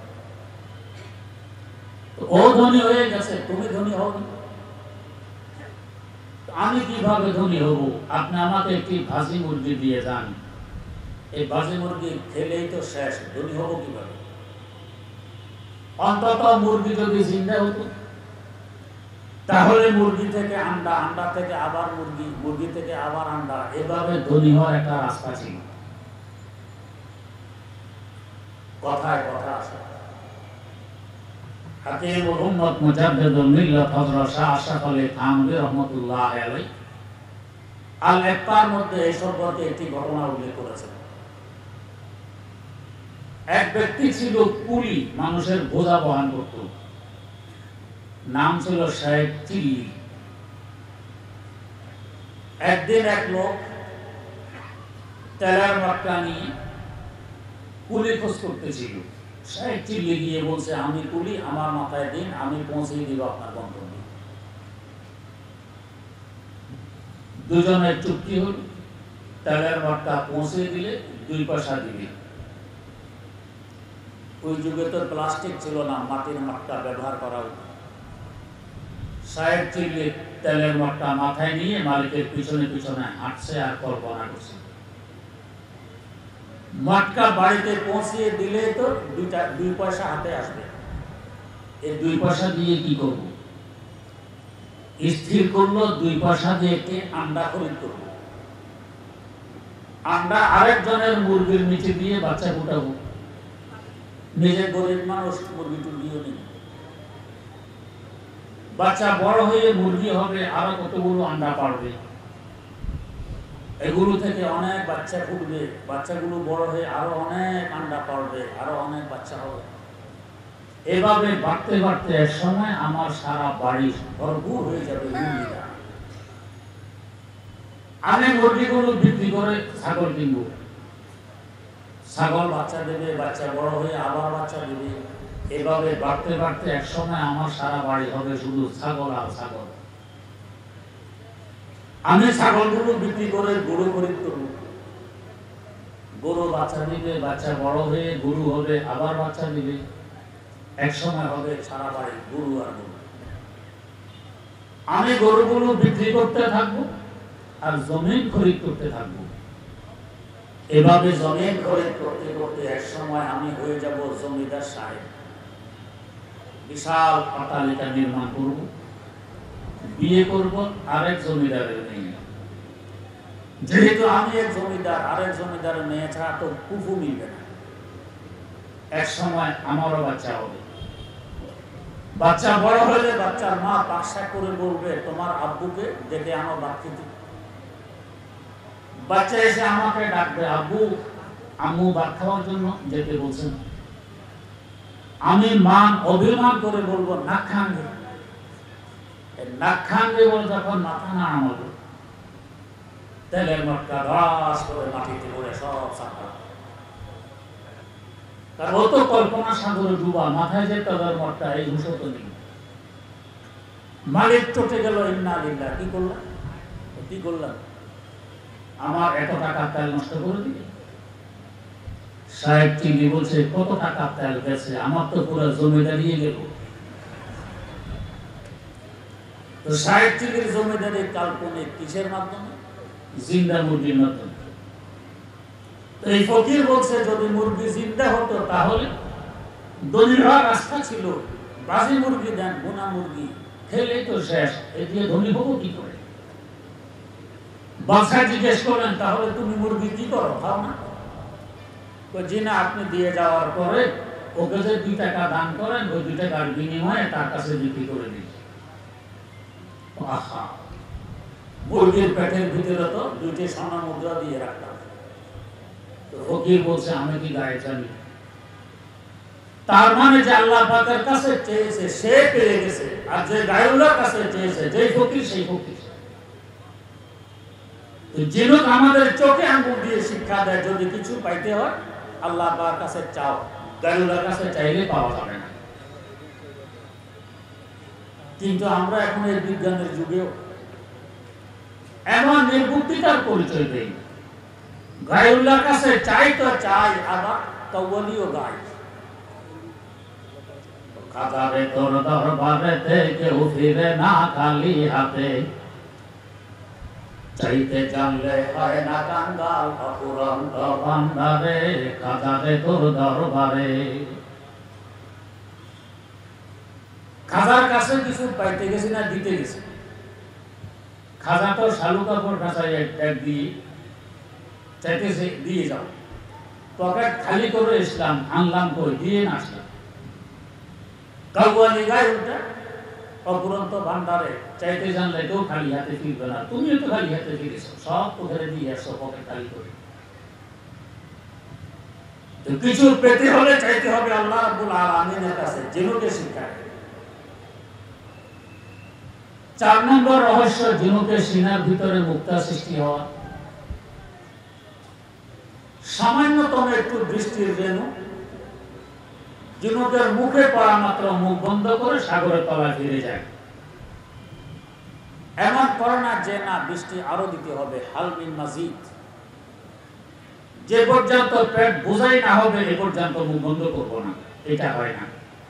A: ও ধনী হয়ে গেছে, তুমি ধনী হওনি। আমি কিভাবে ধনী হব? আপনি আমাকে একটি ভাজি মুরগি দিয়ে যান, এই ভাজি মুরগি খেলেই তো শেষ, ধনী হব কিভাবে? অন্তত মুরগি যদি জিন্দা হতো, তাহলে মুরগি থেকে আন্ডা, আন্ডা থেকে আবার মুরগি, মুরগি থেকে আবার আন্ডা, এভাবে ধনী হওয়ার একটা রাস্তা ছিল। কথায় কথা আছে। হাকিম উম্মত মুজাদ্দিদুল মিল্লাত হযরত শাহ আশরাফ আলী থানভী রাহমাতুল্লাহ আলাইহি আল ইফতার মধ্যে এই সম্পর্কে একটি ঘটনা উল্লেখ করেছেন। এক ব্যক্তি ছিল কুলি, মানুষের বোঝা বহন করত, নাম ছিল শেখ চিল্লি। একদিন এক লোক তেলের মটকা নিয়ে কুলি খোঁজ করতেছিল। শেখ চিল্লি গিয়ে বলছে, আমি কুলি, আমার মাথায় দিন, আমি পৌঁছে দিব আপনার গন্তব্যে। দুজনের চুক্তি হল, তেলের মটকা পৌঁছে দিলে দুই পয়সা দিবে। ওই যুগে তো প্লাস্টিক ছিল না, মাটির মটকা ব্যবহার করা হতো। শেখ চিল্লি তেলের মটকা মাথায় নিয়ে মালিকের পিছনে পিছনে হাঁটছে আর কল্পনা করছে। মটকা বাড়িতে পৌঁছিয়ে দিলে তো দুইটা দুই পয়সা হাতে আসবে। এই দুই পয়সা দিয়ে কি করব? স্থির করলো দুই পয়সা দিয়ে একটি আন্ডা খরিদ করব। আন্ডা আরেকজনের মুরগির নিচে দিয়ে বাচ্চা ফুটাবো। নিজে গরিব মানুষ, মুরগি টুরগিও নেই। বাচ্চা বড় হয়ে মুরগি হবে, আরো কতগুলো আন্ডা পারবে। এগুলো থেকে অনেক বাচ্চা ফুটবে, বাচ্চাগুলো বড় হয়ে আরো অনেক আন্ডা পারবে, আরো অনেক বাচ্চা হবে। এভাবে বাড়তে বাড়তে এক সময় আমার সারা বাড়ি ভরপুর হয়ে যাবে মুরগিরা। আমি মুরগিগুলো বিক্রি করে ছাগল কিনবো। ছাগল বাচ্চা দেবে, বাচ্চা বড় হয়ে আবার বাচ্চা দেবে। এভাবে বাড়তে বাড়তে এক সময় আমার সারা বাড়ি হবে শুধু ছাগল আর ছাগল। আমি ছাগলগুলো বিক্রি করে গরু খরিদ করব। গরু বাচ্চা দিবে, বাচ্চা বড় হয়ে গরু হবে, আবার বাচ্চা দিবে। এক সময় হবে সারা বাড়ি গরু আর গরু। আমি গরুগুলো বিক্রি করতে থাকবো আর জমিন খরিদ করতে থাকবো। এভাবে জমিন খরিদ করতে করতে এক সময় আমি হয়ে যাব জমিদার সাহেব। বিশাল অট্টালিকা নির্মাণ করব, বিয়ে করব আরেক জমিদারের মেয়ে। যেহেতু আমি এক জমিদার, আরেক জমিদারের মেয়ে ছাড়া তো কুফু মিলবে না। এক সময় আমারও বাচ্চা হবে। বাচ্চা বড় হলে বাচ্চার মা পাকশা করে বলবে, তোমার আব্বুকে ডেকে আনো ভাত খেতে। বাচ্চা এসে আমাকে ডাকবে, আব্বু আম্মু ভাত খাওয়ার জন্য যেতে বলছেন। আমি মান অভিমান করে বলবো না খানগে, না খানগে বলে যখন মাথা না আমাকে তেলের মটকা রাস করে মাটিতে পড়ে সব সাফা। কারণ ও তো কল্পনা সাগরে ডুবা, মাথায় যে তেলের মটকা, এই হুঁশো তো নেই। মালিক চটে গেল, ইন্না লিল্লাহ, কি করলাম কি করলাম আমার এত টাকা তেল নষ্ট করে দিলে। সাহেব চিনি বলছে, কত টাকা তেল গেছে, আমার তো পুরো জমিদারি গেল। তো সাহেব চিনির জমিদারি কাল্পনিক কিসের মাধ্যমে? জিন্দা মুরগির মাধ্যমে। এই ফকির বলছে, যদি মুরগি জিন্দা হতো তাহলে ধনী হওয়ার রাস্তা ছিল। বাজি মুরগি দেন, বোনা মুরগি খেলেই তো শেষ, এ দিয়ে ধনী হবো কি করে? বাদশা জিজ্ঞেস করলেন, তাহলে তুমি মুরগি কি করো, খাও না? জি না, আপনি দিয়ে যাওয়ার পরে ওকে যে দুই টাকা দান করেন, ওই দুই টাকার বিনিময়ে তার কাছে বিক্রি করে দিই। আহা, মুরগির পেটের ভিতরে তো দুইটি সোনা মুদ্রা দিয়ে রাখতাম। ফকির বলছে, আমি কি গায়ে জানি? তার মানে যে আল্লাহ পাকের কাছে চেয়েছে সে পেয়ে গেছে, আর যে গায়ুল্লাহর কাছে চেয়েছে, যেই ফকির সেই ফকির। জিনুক আমাদের চোখে আঙ্গুল দিয়ে শিক্ষা দেয়, যদি কিছু পাইতে হয় আল্লাহ পাকের কাছে চাও, গায়ুল্লাহর কাছে চাইলে পাওয়া যাবে না। কিন্তু আমরা এখন এই বিজ্ঞানের যুগেও এমন নির্বুদ্ধিতার পরিচয় দেই, গায়ুল্লাহর কাছে চাই তো চাই, আবার কাওয়ালিও গায়। খাজারে তোর দরবারেতে কেউ ফিরে না খালি হাতে, চাইতে জানলে হয় না কাঙ্গাল অপুরন্ত ভান্ডারে, খাজারে তোর দরবারে। খাজার কাছে কিছু পাইতে গেছি না দিতে গেছি? খাজা তো শালু কাপড় কাঁচাই এক দিয়ে চাইতেছে দিয়ে যাও, পকেট খালি করে ইসলাম আনলাম কই দিয়ে না আসলাম। কাউয়ালি গায়ে উঠে অপুরন্ত ভান্ডারে, চাইতে জানলে কেউ খালি হাতে ফিরবে না, তুমিও তো খালি হাতে ফিরেছ, সব পকেটে দিয়ে আসো পকেট খালি করে। কিছু পেতে হলে চাইতে হবে আল্লাহ রাব্বুল আলামিনের কাছে, জিনুকে শিক্ষা। চার নম্বর রহস্য, জিনুকের সিনার ভিতরে মুক্তা সৃষ্টি হওয়া। সামান্যতম একটু বৃষ্টির রেণু জিনুকের মুখে পড়া মাত্র মুখ বন্ধ করে সাগরের তলায় ফিরে যায়। এমন করে না যে না বৃষ্টি আরো দিতে হবে, হাল মিন মাজিদ, যে পর্যন্ত পেট বোঝাই না হবে এ পর্যন্ত মুখ বন্ধ করবো না, এটা হয় না।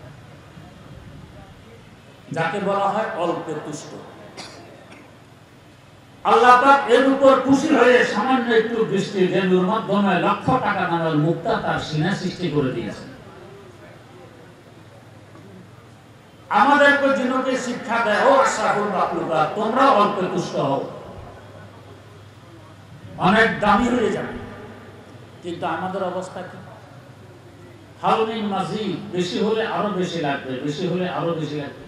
A: যাকে বলা হয় অল্পে তুষ্ট। আল্লাহ পাক এর উপর খুশি হয়ে সামান্য একটু বৃষ্টির রেণুর মাধ্যমে লক্ষ টাকা নামের মুক্তা তার সিনা সৃষ্টি করে দিয়েছেন। আমাদেরকে জিনুকে শিক্ষা দেয়, ও আশরাফুল মাখলুকাত, তোমরা অল্পে তুষ্ট হও, অনেক দামি হয়ে যাবে। কিন্তু আমাদের অবস্থা কি? হাল মিন মাজিদ, বেশি হলে আরো বেশি লাগবে, বেশি হলে আরো বেশি লাগবে।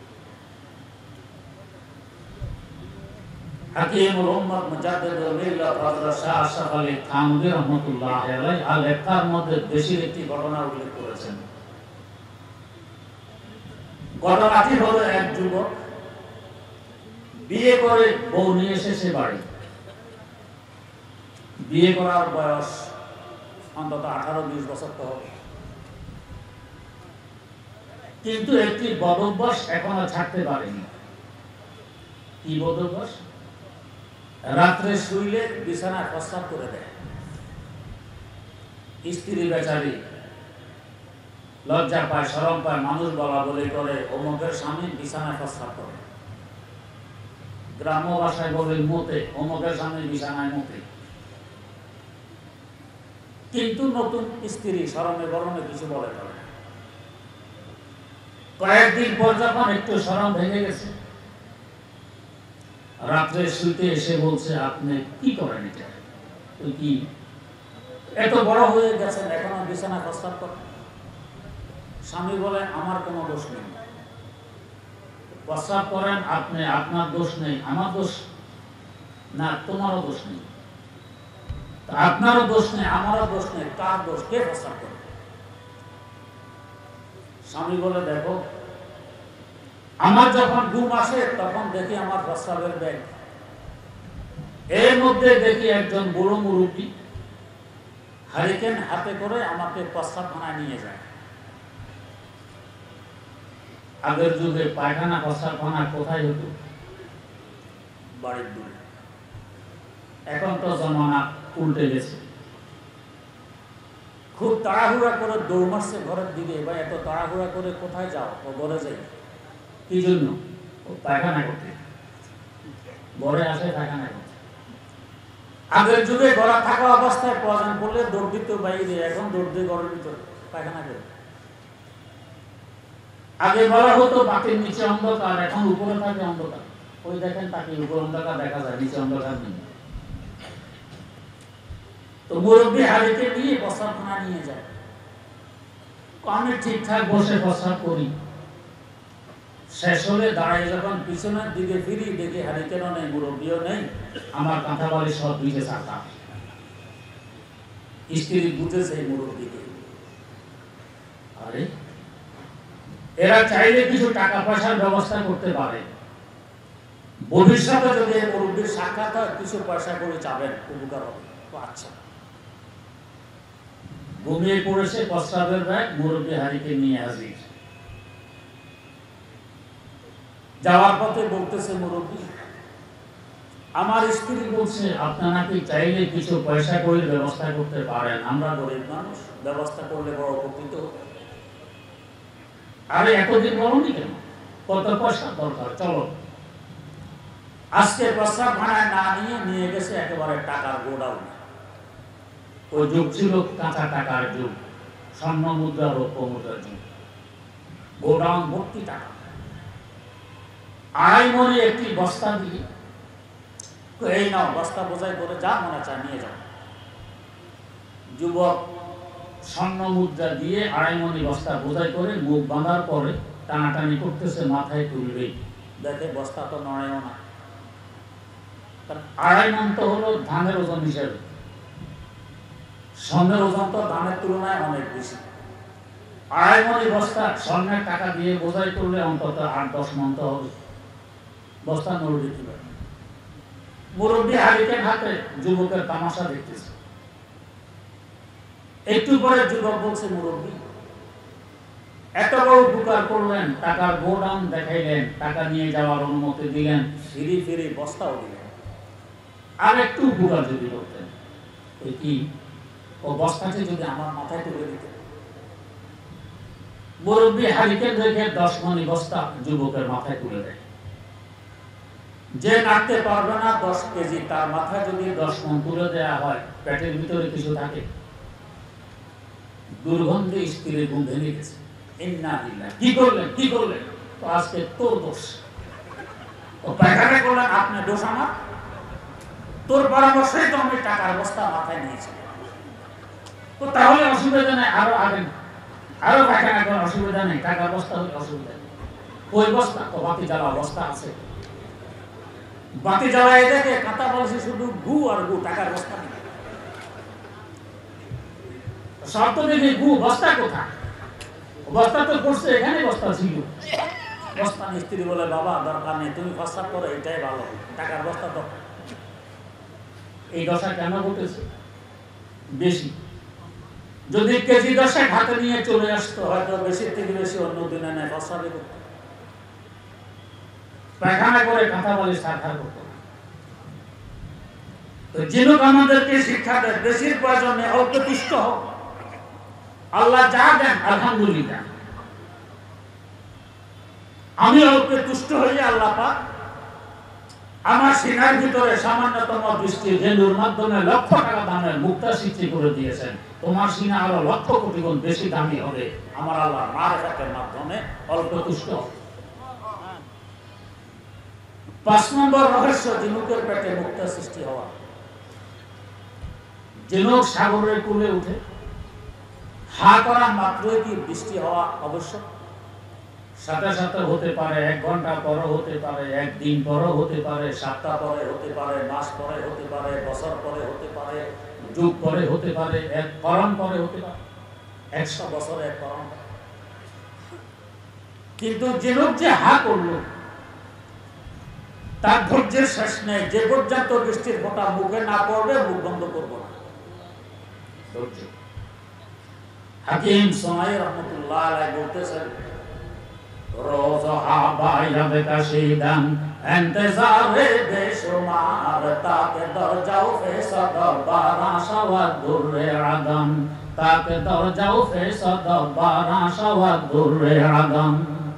A: হাকিমুল উম্মাত মুজাদ্দিদুল মিল্লাত হযরত শাহ আশরাফ আলী থানভী রাহমাতুল্লাহ আলাইহি আল ইফতার মধ্যে বেশির একটি ঘটনা উল্লেখ করেছেন। ঘটনাটি হলো, এক যুবক বিয়ে করে বউ নিয়ে এসেছে বাড়ি। বিয়ে করার বয়স অন্তত আঠারো বিশ বছর তো হবে, কিন্তু একটি বদ অভ্যাস এখনো ছাড়তে পারেনি। কি বদ অভ্যাস? রাত্রে শুইলে বিছানায় প্রস্রাব করে দেয়। স্ত্রী বেচারি লজ্জা পায়, শরম পায়, মানুষ বলা বলি করে, অমুকের স্বামী বিছানায় প্রস্রাব করে। গ্রাম্য ভাষায় বলে মতে, অমুকের স্বামী বিছানায় মতে। কিন্তু নতুন স্ত্রী শরমে গরমে কিছু বলে করে। কয়েকদিন পর যখন একটু শরম ভেঙে গেছে, রাত্রে শুইতে এসে বলছে, আপনি কি করেন এটা? তুই কি এত বড় হয়ে গেছেন এখনো বিছানা প্রস্তাব করেন? স্বামী বলে, আমার কোনো দোষ নেই। প্রস্তাব করেন আপনি, আপনার দোষ নেই। আমার দোষ না, তোমারও দোষ নেই। আপনারও দোষ নেই, আমারও দোষ নেই, কার দোষ? কে প্রস্তাব করে? স্বামী বলে, দেখো, আমার যখন ঘুম আসে তখন দেখি আমার প্রস্রাবের ব্যাগ, এর মধ্যে দেখি একজন বুড়ো মুরব্বী হারিকেন হাতে করে আমাকে প্রস্রাবখানায় নিয়ে যায়। আগের যুগে পায়খানা প্রস্রাবখানা কোথায় হতো? বাড়ির দূরে। এখন তো জমানা উল্টে গেছে। খুব তাড়াহুড়া করে দৌড় মারছে ঘরের দিকে, বা এত তাড়াহুড়া করে কোথায় যাও? ও ঘরে যাই। কি জন্য? ও পায়খানা করতে। ঘরে আসে পায়খানা করতে। আগের যুগে ঘরে থাকা অবস্থায় প্রয়োজন পড়লে দৌড় দিত বাইরে, এখন দৌড় দিয়ে ঘরের ভিতরে পায়খানা করে। আগে বলা হতো বাতির নিচে অন্ধকার, এখন উপরে থাকে অন্ধকার। ওই দেখেন তাকে উপর অন্ধকার দেখা যায়, নিচে অন্ধকার নেই। তো মুরব্বী হারিকে নিয়ে প্রস্রাবখানা নিয়ে যায়। আমি ঠিকঠাক বসে প্রস্রাব করি, শেষ হলে দাঁড়িয়ে যখন পিছনের দিকে ফিরি দেখি হারিকেনও নেই, মুরব্বীও নেই, আমার কাঁথা বাড়ি সব ভিজে থাকা। স্ত্রী বুঝেছে মুরব্বীকে। আরে এরা চাইলে কিছু টাকা পয়সার ব্যবস্থা করতে পারে, ভবিষ্যতে যদি মুরব্বীর সাক্ষাৎ হয় কিছু পয়সা করে চাবেন, উপকার হবে। আচ্ছা, ঘুমিয়ে পড়েছে, প্রস্রাবের ব্যাগ, মুরব্বী হারিকে নিয়ে হাজির। যাওয়ার পথে বলতেছে মুরব্বী, আমার স্ত্রী বলছে আপনারা কি চাইলে কিছু পয়সা করে ব্যবস্থা করতে পারেন, আমরা গরিব মানুষ, ব্যবস্থা করলে বড় উপকৃত। আরে এতদিন বলনি কেন, কত পয়সা দরকার, চলো। আজকে প্রস্রাব ভাড়ায় না নিয়ে নিয়ে গেছে একেবারে টাকার গোডাউনে। ওই যুগ ছিল কাঁচা টাকার যুগ, স্বর্ণ মুদ্রা, রৌপ্য মুদ্রার যুগ। গোডাউন ভর্তি টাকা। আড়াই মনে একটি বস্তা দিয়ে, এই নাও বস্তা বোঝাই করে যা মনে চায় নিয়ে যাও। যুবক স্বর্ণ মুদ্রা দিয়ে আড়াই মনি বস্তা বোঝাই করে মুখ বাঁধার পরে টানাটানি করতেছে, মাথায় তুলবে, দেখে বস্তা তো নড়েও না। আড়াই মন তো হলো ধানের ওজন হিসেবে, স্বর্ণের ওজন তো ধানের তুলনায় অনেক বেশি। আড়াই মনি বস্তা স্বর্ণের টাকা দিয়ে বোঝাই করলে অন্তত আট দশ মন তো হবে, বস্তা নড়বে কিভাবে? মুরব্বী হারিকেন হাতে যুবকের তামাশা দেখতেছে। একটু পরে যুবক বলছে, মুরব্বী এত বড় উপকার করলেন, টাকার গোডাউন দেখাইলেন, টাকা নিয়ে যাওয়ার অনুমতি দিলেন, ফিরি ফিরি বস্তাও দিলেন, আর একটু উপকার যদি করতেন। কি ও বস্তাটি যদি আমার মাথায় তুলে দিতেন। মুরব্বী হারিকেন রেখে দশ মনি বস্তা যুবকের মাথায় তুলে দেয়। যে নাড়তে পারবে না দশ কেজি, তার মাথায় যদি দশ মন তুলে দেওয়া হয়, পেটের ভিতরে কিছু থাকে, দুর্গন্ধে স্ত্রীর ঘুম ভেঙে গেছে। কি করলেন কি করলেন? তো আজকে তোর দোষ। ও পায়খানা করলেন, আপনার দোষ আমার? তোর পরামর্শই তো আমি টাকার বস্তা মাথায় নিয়েছি। তো তাহলে অসুবিধা নেই, আরো আগে আরো পায়খানা করার অসুবিধা নেই, টাকার বস্তা হলে অসুবিধা নেই। ওই বস্তা তো বাতি জ্বালা বস্তা আছে, বাতি জ্বালায় দেখে কাঁথা বলছে শুধু গু আর গু, টাকার বস্তা নেই। শর্ত দেখে গু, বস্তা কোথায়? বস্তা তো করছে এখানে, বস্তা ছিল। বস্তা মিস্ত্রি বলে, বাবা দরকার নেই, তুমি প্রস্তাব করো, এটাই ভালো, টাকার বস্তা তো। এই দশা কেন ঘটেছে? বেশি যদি কেজি দশায় হাতে নিয়ে চলে আসতো, হয়তো বেশি থেকে বেশি অন্য দিনে নেয় প্রস্তাবে করতো, পায়খানা করে কাঁথা বালিশ সাক্ষাৎ করতো। তো জিনুক আমাদেরকে শিক্ষা দেয়, বেশির প্রয়োজনে অল্প তুষ্ট হোক। আল্লাহ যা দেন আলহামদুলিল্লাহ। আমি অল্প তুষ্ট হয়ে আল্লাহ পাক আমার সিনার ভিতরে সামান্যতম দৃষ্টি রেণুর মাধ্যমে লক্ষ টাকা দামের মুক্তা সৃষ্টি করে দিয়েছেন। তোমার সিনা আরো লক্ষ কোটি গুণ বেশি দামি হবে আমার আল্লাহর মারফতের মাধ্যমে, অল্প তুষ্ট। পাঁচ নম্বর রহস্য, ঝিনুকের পেটে মুক্তা সৃষ্টি হওয়া। ঝিনুক সাগরের কূলে উঠে হা করা মাত্রই কি বৃষ্টি হওয়া আবশ্যক? সাথে সাথে হতে পারে, এক ঘন্টা পরে হতে পারে, একদিন পরে হতে পারে, সপ্তাহ পরে হতে পারে, মাস পরে হতে পারে, বছর পরে হতে পারে, যুগ পরে হতে পারে, এক করণ পরে হতে পারে, একশো বছরে এক করণ। কিন্তু ঝিনুক যে হা করলো, তার ধৈর্যের শেষ নেই। যে পর্যন্ত বৃষ্টির ফোঁটা মুখে না পড়বে, মুখ বন্ধ করবো না। ধৈর্য। হাকিম সুমাই রহমতুল্লাহ আলাইহি বলতেছেন, রোজ হাবায়াব কাশিদান ইন্তজারে বেশুমার, তাকে দরজাও ফেসাদ বারা শাওয়াদ দুররে আদম, তাকে দরজাও ফেসাদ বারা শাওয়াদ দুররে আদম।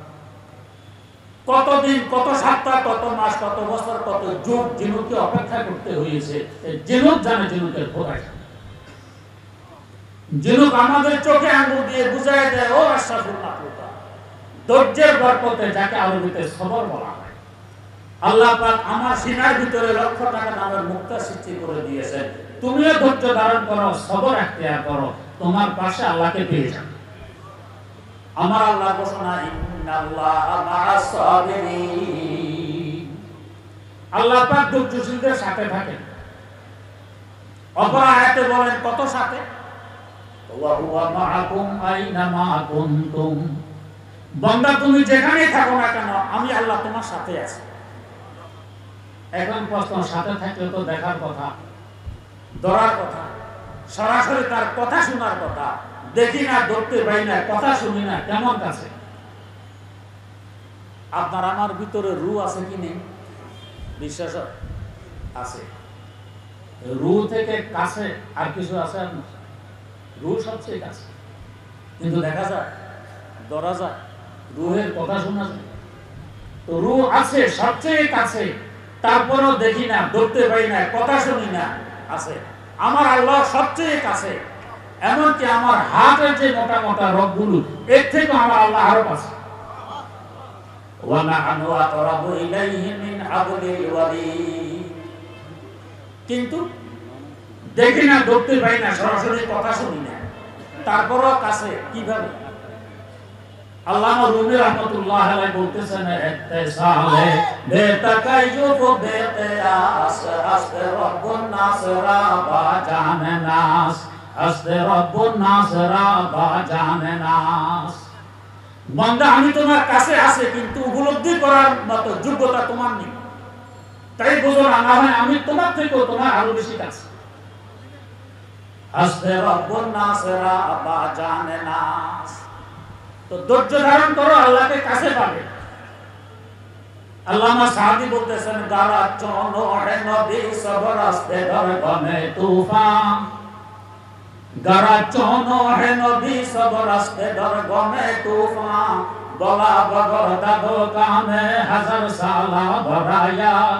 A: কতদিন, কত সপ্তাহ, কত মাস, কত বছর, কত যুগ ঝিনুককে অপেক্ষা করতে হয়েছে। ঝিনুক জানে ঝিনুকের খোদাই। ঝিনুক আমাদের চোখে আঙুল দিয়ে বুঝাই দেয়, ও আশরাফুল মাখলুকাত, ধৈর্যের বরকতে, যাকে আরবিতে সবর বলা হয়। আল্লাহ পাক আমার সিনার ভিতরে লক্ষ টাকা দামের মুক্তা সৃষ্টি করে দিয়েছেন। তুমিও ধৈর্য ধারণ করো, সবর এখতিয়ার করো, তোমার পাশে আল্লাহকে পেয়ে যাবে। আমার আল্লাহ ঘোষণা, ইন্নাল্লাহা মা'আস সাবিরিন। আল্লাহ পাক ধৈর্যশীলদের সাথে থাকেন। অপর আয়াতে বলেন কত সাথে, ওয়া হুয়া মা'আকুম আইনামা কুনতুম। বান্দা তুমি যেখানেই থাকো না কেন, আমি আল্লাহ তোমার সাথে আছি। এখন প্রশ্ন, সাথে থাকলে তো দেখার কথা, ধরার কথা, সরাসরি তার কথা শোনার কথা। দেখি না, ধরতে পাই না, কথা শুনি না, কেমন কাছে? আপনার আমার ভিতরে রু আছে কি নেই? বিশ্বাস আছে। রু থেকে কাছে আর কিছু আছে? রু সবচেয়ে কাছে, কিন্তু দেখা যায়, ধরা যায়, রুহের কথা শোনা যায়। তো রু আছে সবচেয়ে কাছে, তারপরও দেখি না, ধরতে পারি না, কথা শুনি না, আছে। আমার আল্লাহ সবচেয়ে কাছে, এমনকি আমার হাতের যে মোটা মোটা রগগুলো, এর থেকে আমার আল্লাহ আরো কাছে। কিন্তু দেখি না, ধরতে পারি না, সরাসরি কথা শুনি না, তারপরও কাছে। কিভাবে? আল্লামা রুমি রাহমাতুল্লাহ আলাইহি বলতেছেন, ইত্তিসালে বেতাকাইয়ুব বেকিয়াস আস্তে রব্বুন নাস রাবা জানে নাস, আস্তে রব্বুন নাস রাবা জানে নাস। বান্দা আমি তোমার কাছে আছে, কিন্তু উপলব্ধি করার মতো যোগ্যতা তোমার নেই। তাই বুঝো না, না হয় আমি তোমার থেকেও তোমার আরো বেশি কাছে। আস্তে রব্বুন নাস রাবা জানে নাস। তো ধৈর্য ধারণ করো, আল্লাহকে কাছে পাবে। আল্লামা সাদি বলতেছেন, গারা চনো হে নবী সবর আস্তে ধর গনে তুফান, গারা চনো হে নবী সবর আস্তে ধর গনে তুফান, বলা বগর দাদো কামে হাজার সালা বরায়াত।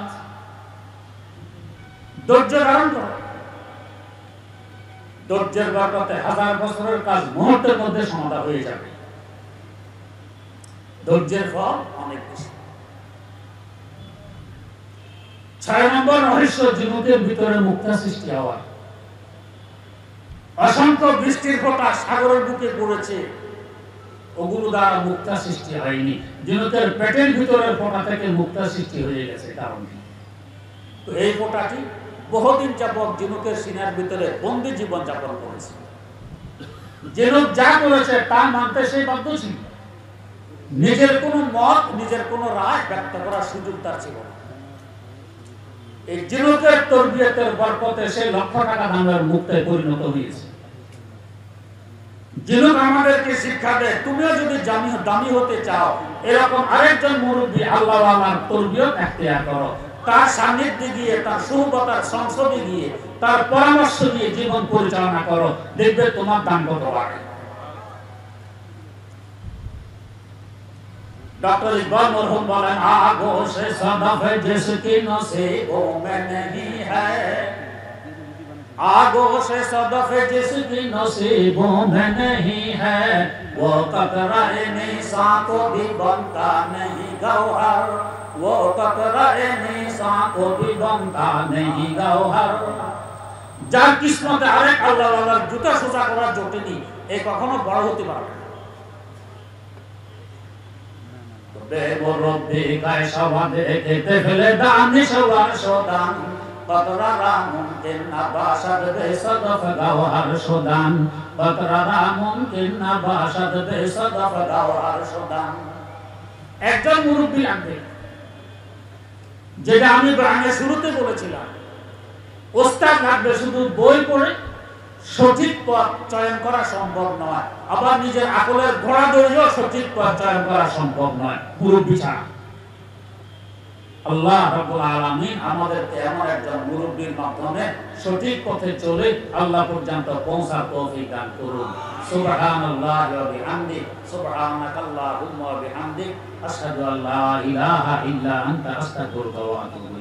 A: ধৈর্য ধারণ করো, ধৈর্যের বরকতে হাজার বছরের কাজ মুহূর্তের মধ্যে সমাধা হয়ে যাবে। ধৈর্যের ফল অনেক বেশি। ছয় নম্বর রহস্য, জীবনের ভিতরে মুক্তা সৃষ্টি হওয়া। অসংখ্য বৃষ্টির ফোঁটা সাগরের বুকে পড়েছে, ওগুলো দ্বারা মুক্তা সৃষ্টি হয়নি। জীবনের পেটের ভিতরের ফোঁটা থেকে মুক্তা সৃষ্টি হয়ে গেছে। কারণ তো এই ফোঁটাটি বহুদিন যাবৎ জিনুকের সিনার ভিতরে বন্দি জীবন যাপন করেছে। জিনুক যা করেছে তা মানতে সেই বাধ্য ছিল। নিজের কোনো মত, নিজের কোনো রায় ব্যক্ত করার সুযোগ তার ছিল না। এই জিনুকের তরবিয়তের বরকতে সে লক্ষ টাকা দামের মুক্তায় পরিণত হয়েছে। জিনুক আমাদেরকে শিক্ষা দেয়, তুমিও যদি জামি দামি হতে চাও, এরকম আরেকজন মুরব্বী আল্লাহ আল্লাহর তরবিয়ত এখতিয়ার করো। তার সান্নিধ্যে গিয়ে, তার সুহবতার সংসদে গিয়ে, তার পরামর্শ দিয়ে জীবন পরিচালনা করো, দেখবে তোমার দাম কত বাড়ে। डॉक्टर इकबाल मरहूम बोले, आगोश सदफ जिसकी नसीबों में नहीं है, आगोश सदफ जिसकी नसीबों में नहीं है, वो कतराए निशा को भी बनता नहीं गौहर, वो कतराए निशा को भी बनता नहीं गौहर। যার কিসমতে আরেক আল্লাহ আল্লাহর জুতা সোজা করা জোটেনি, এ কখনো বড় হতে পারবে না। বেমুরব্বি গায় সবাদে খেতে ফেলে দানিশ ওয়ার শোদান, কতরা মুমকিন না বাসাদ বেসদফ গাওহার শোদান, কতরা মুমকিন না বাসাদ বেসদফ গাওহার শোদান। একজন মুরব্বি লাগবে, যেটা আমি গানের শুরুতে বলেছিলাম। ওস্তাদ লাগবে, শুধু বই পড়ে সঠিক পথ চয়ন করা সম্ভব নয়, আবার নিজের আকলের ঘোড়া দৌড়েও সঠিক পথ চয়ন করা সম্ভব নয় মুরব্বি ছাড়া। আল্লাহ রাব্বুল আলামিন আমাদেরকে এমন একজন মুরব্বির মাধ্যমে সঠিক পথে চলে আল্লাহ পর্যন্ত পৌঁছার তৌফিক দান করুন। সুবহানাল্লাহি ওয়া বিহামদিহি, সুবহানাকাল্লাহুম্মা ওয়া বিহামদিক, আশহাদু আল্লা ইলাহা ইল্লা আনতা, আস্তাগফিরুকা ওয়া আতুবু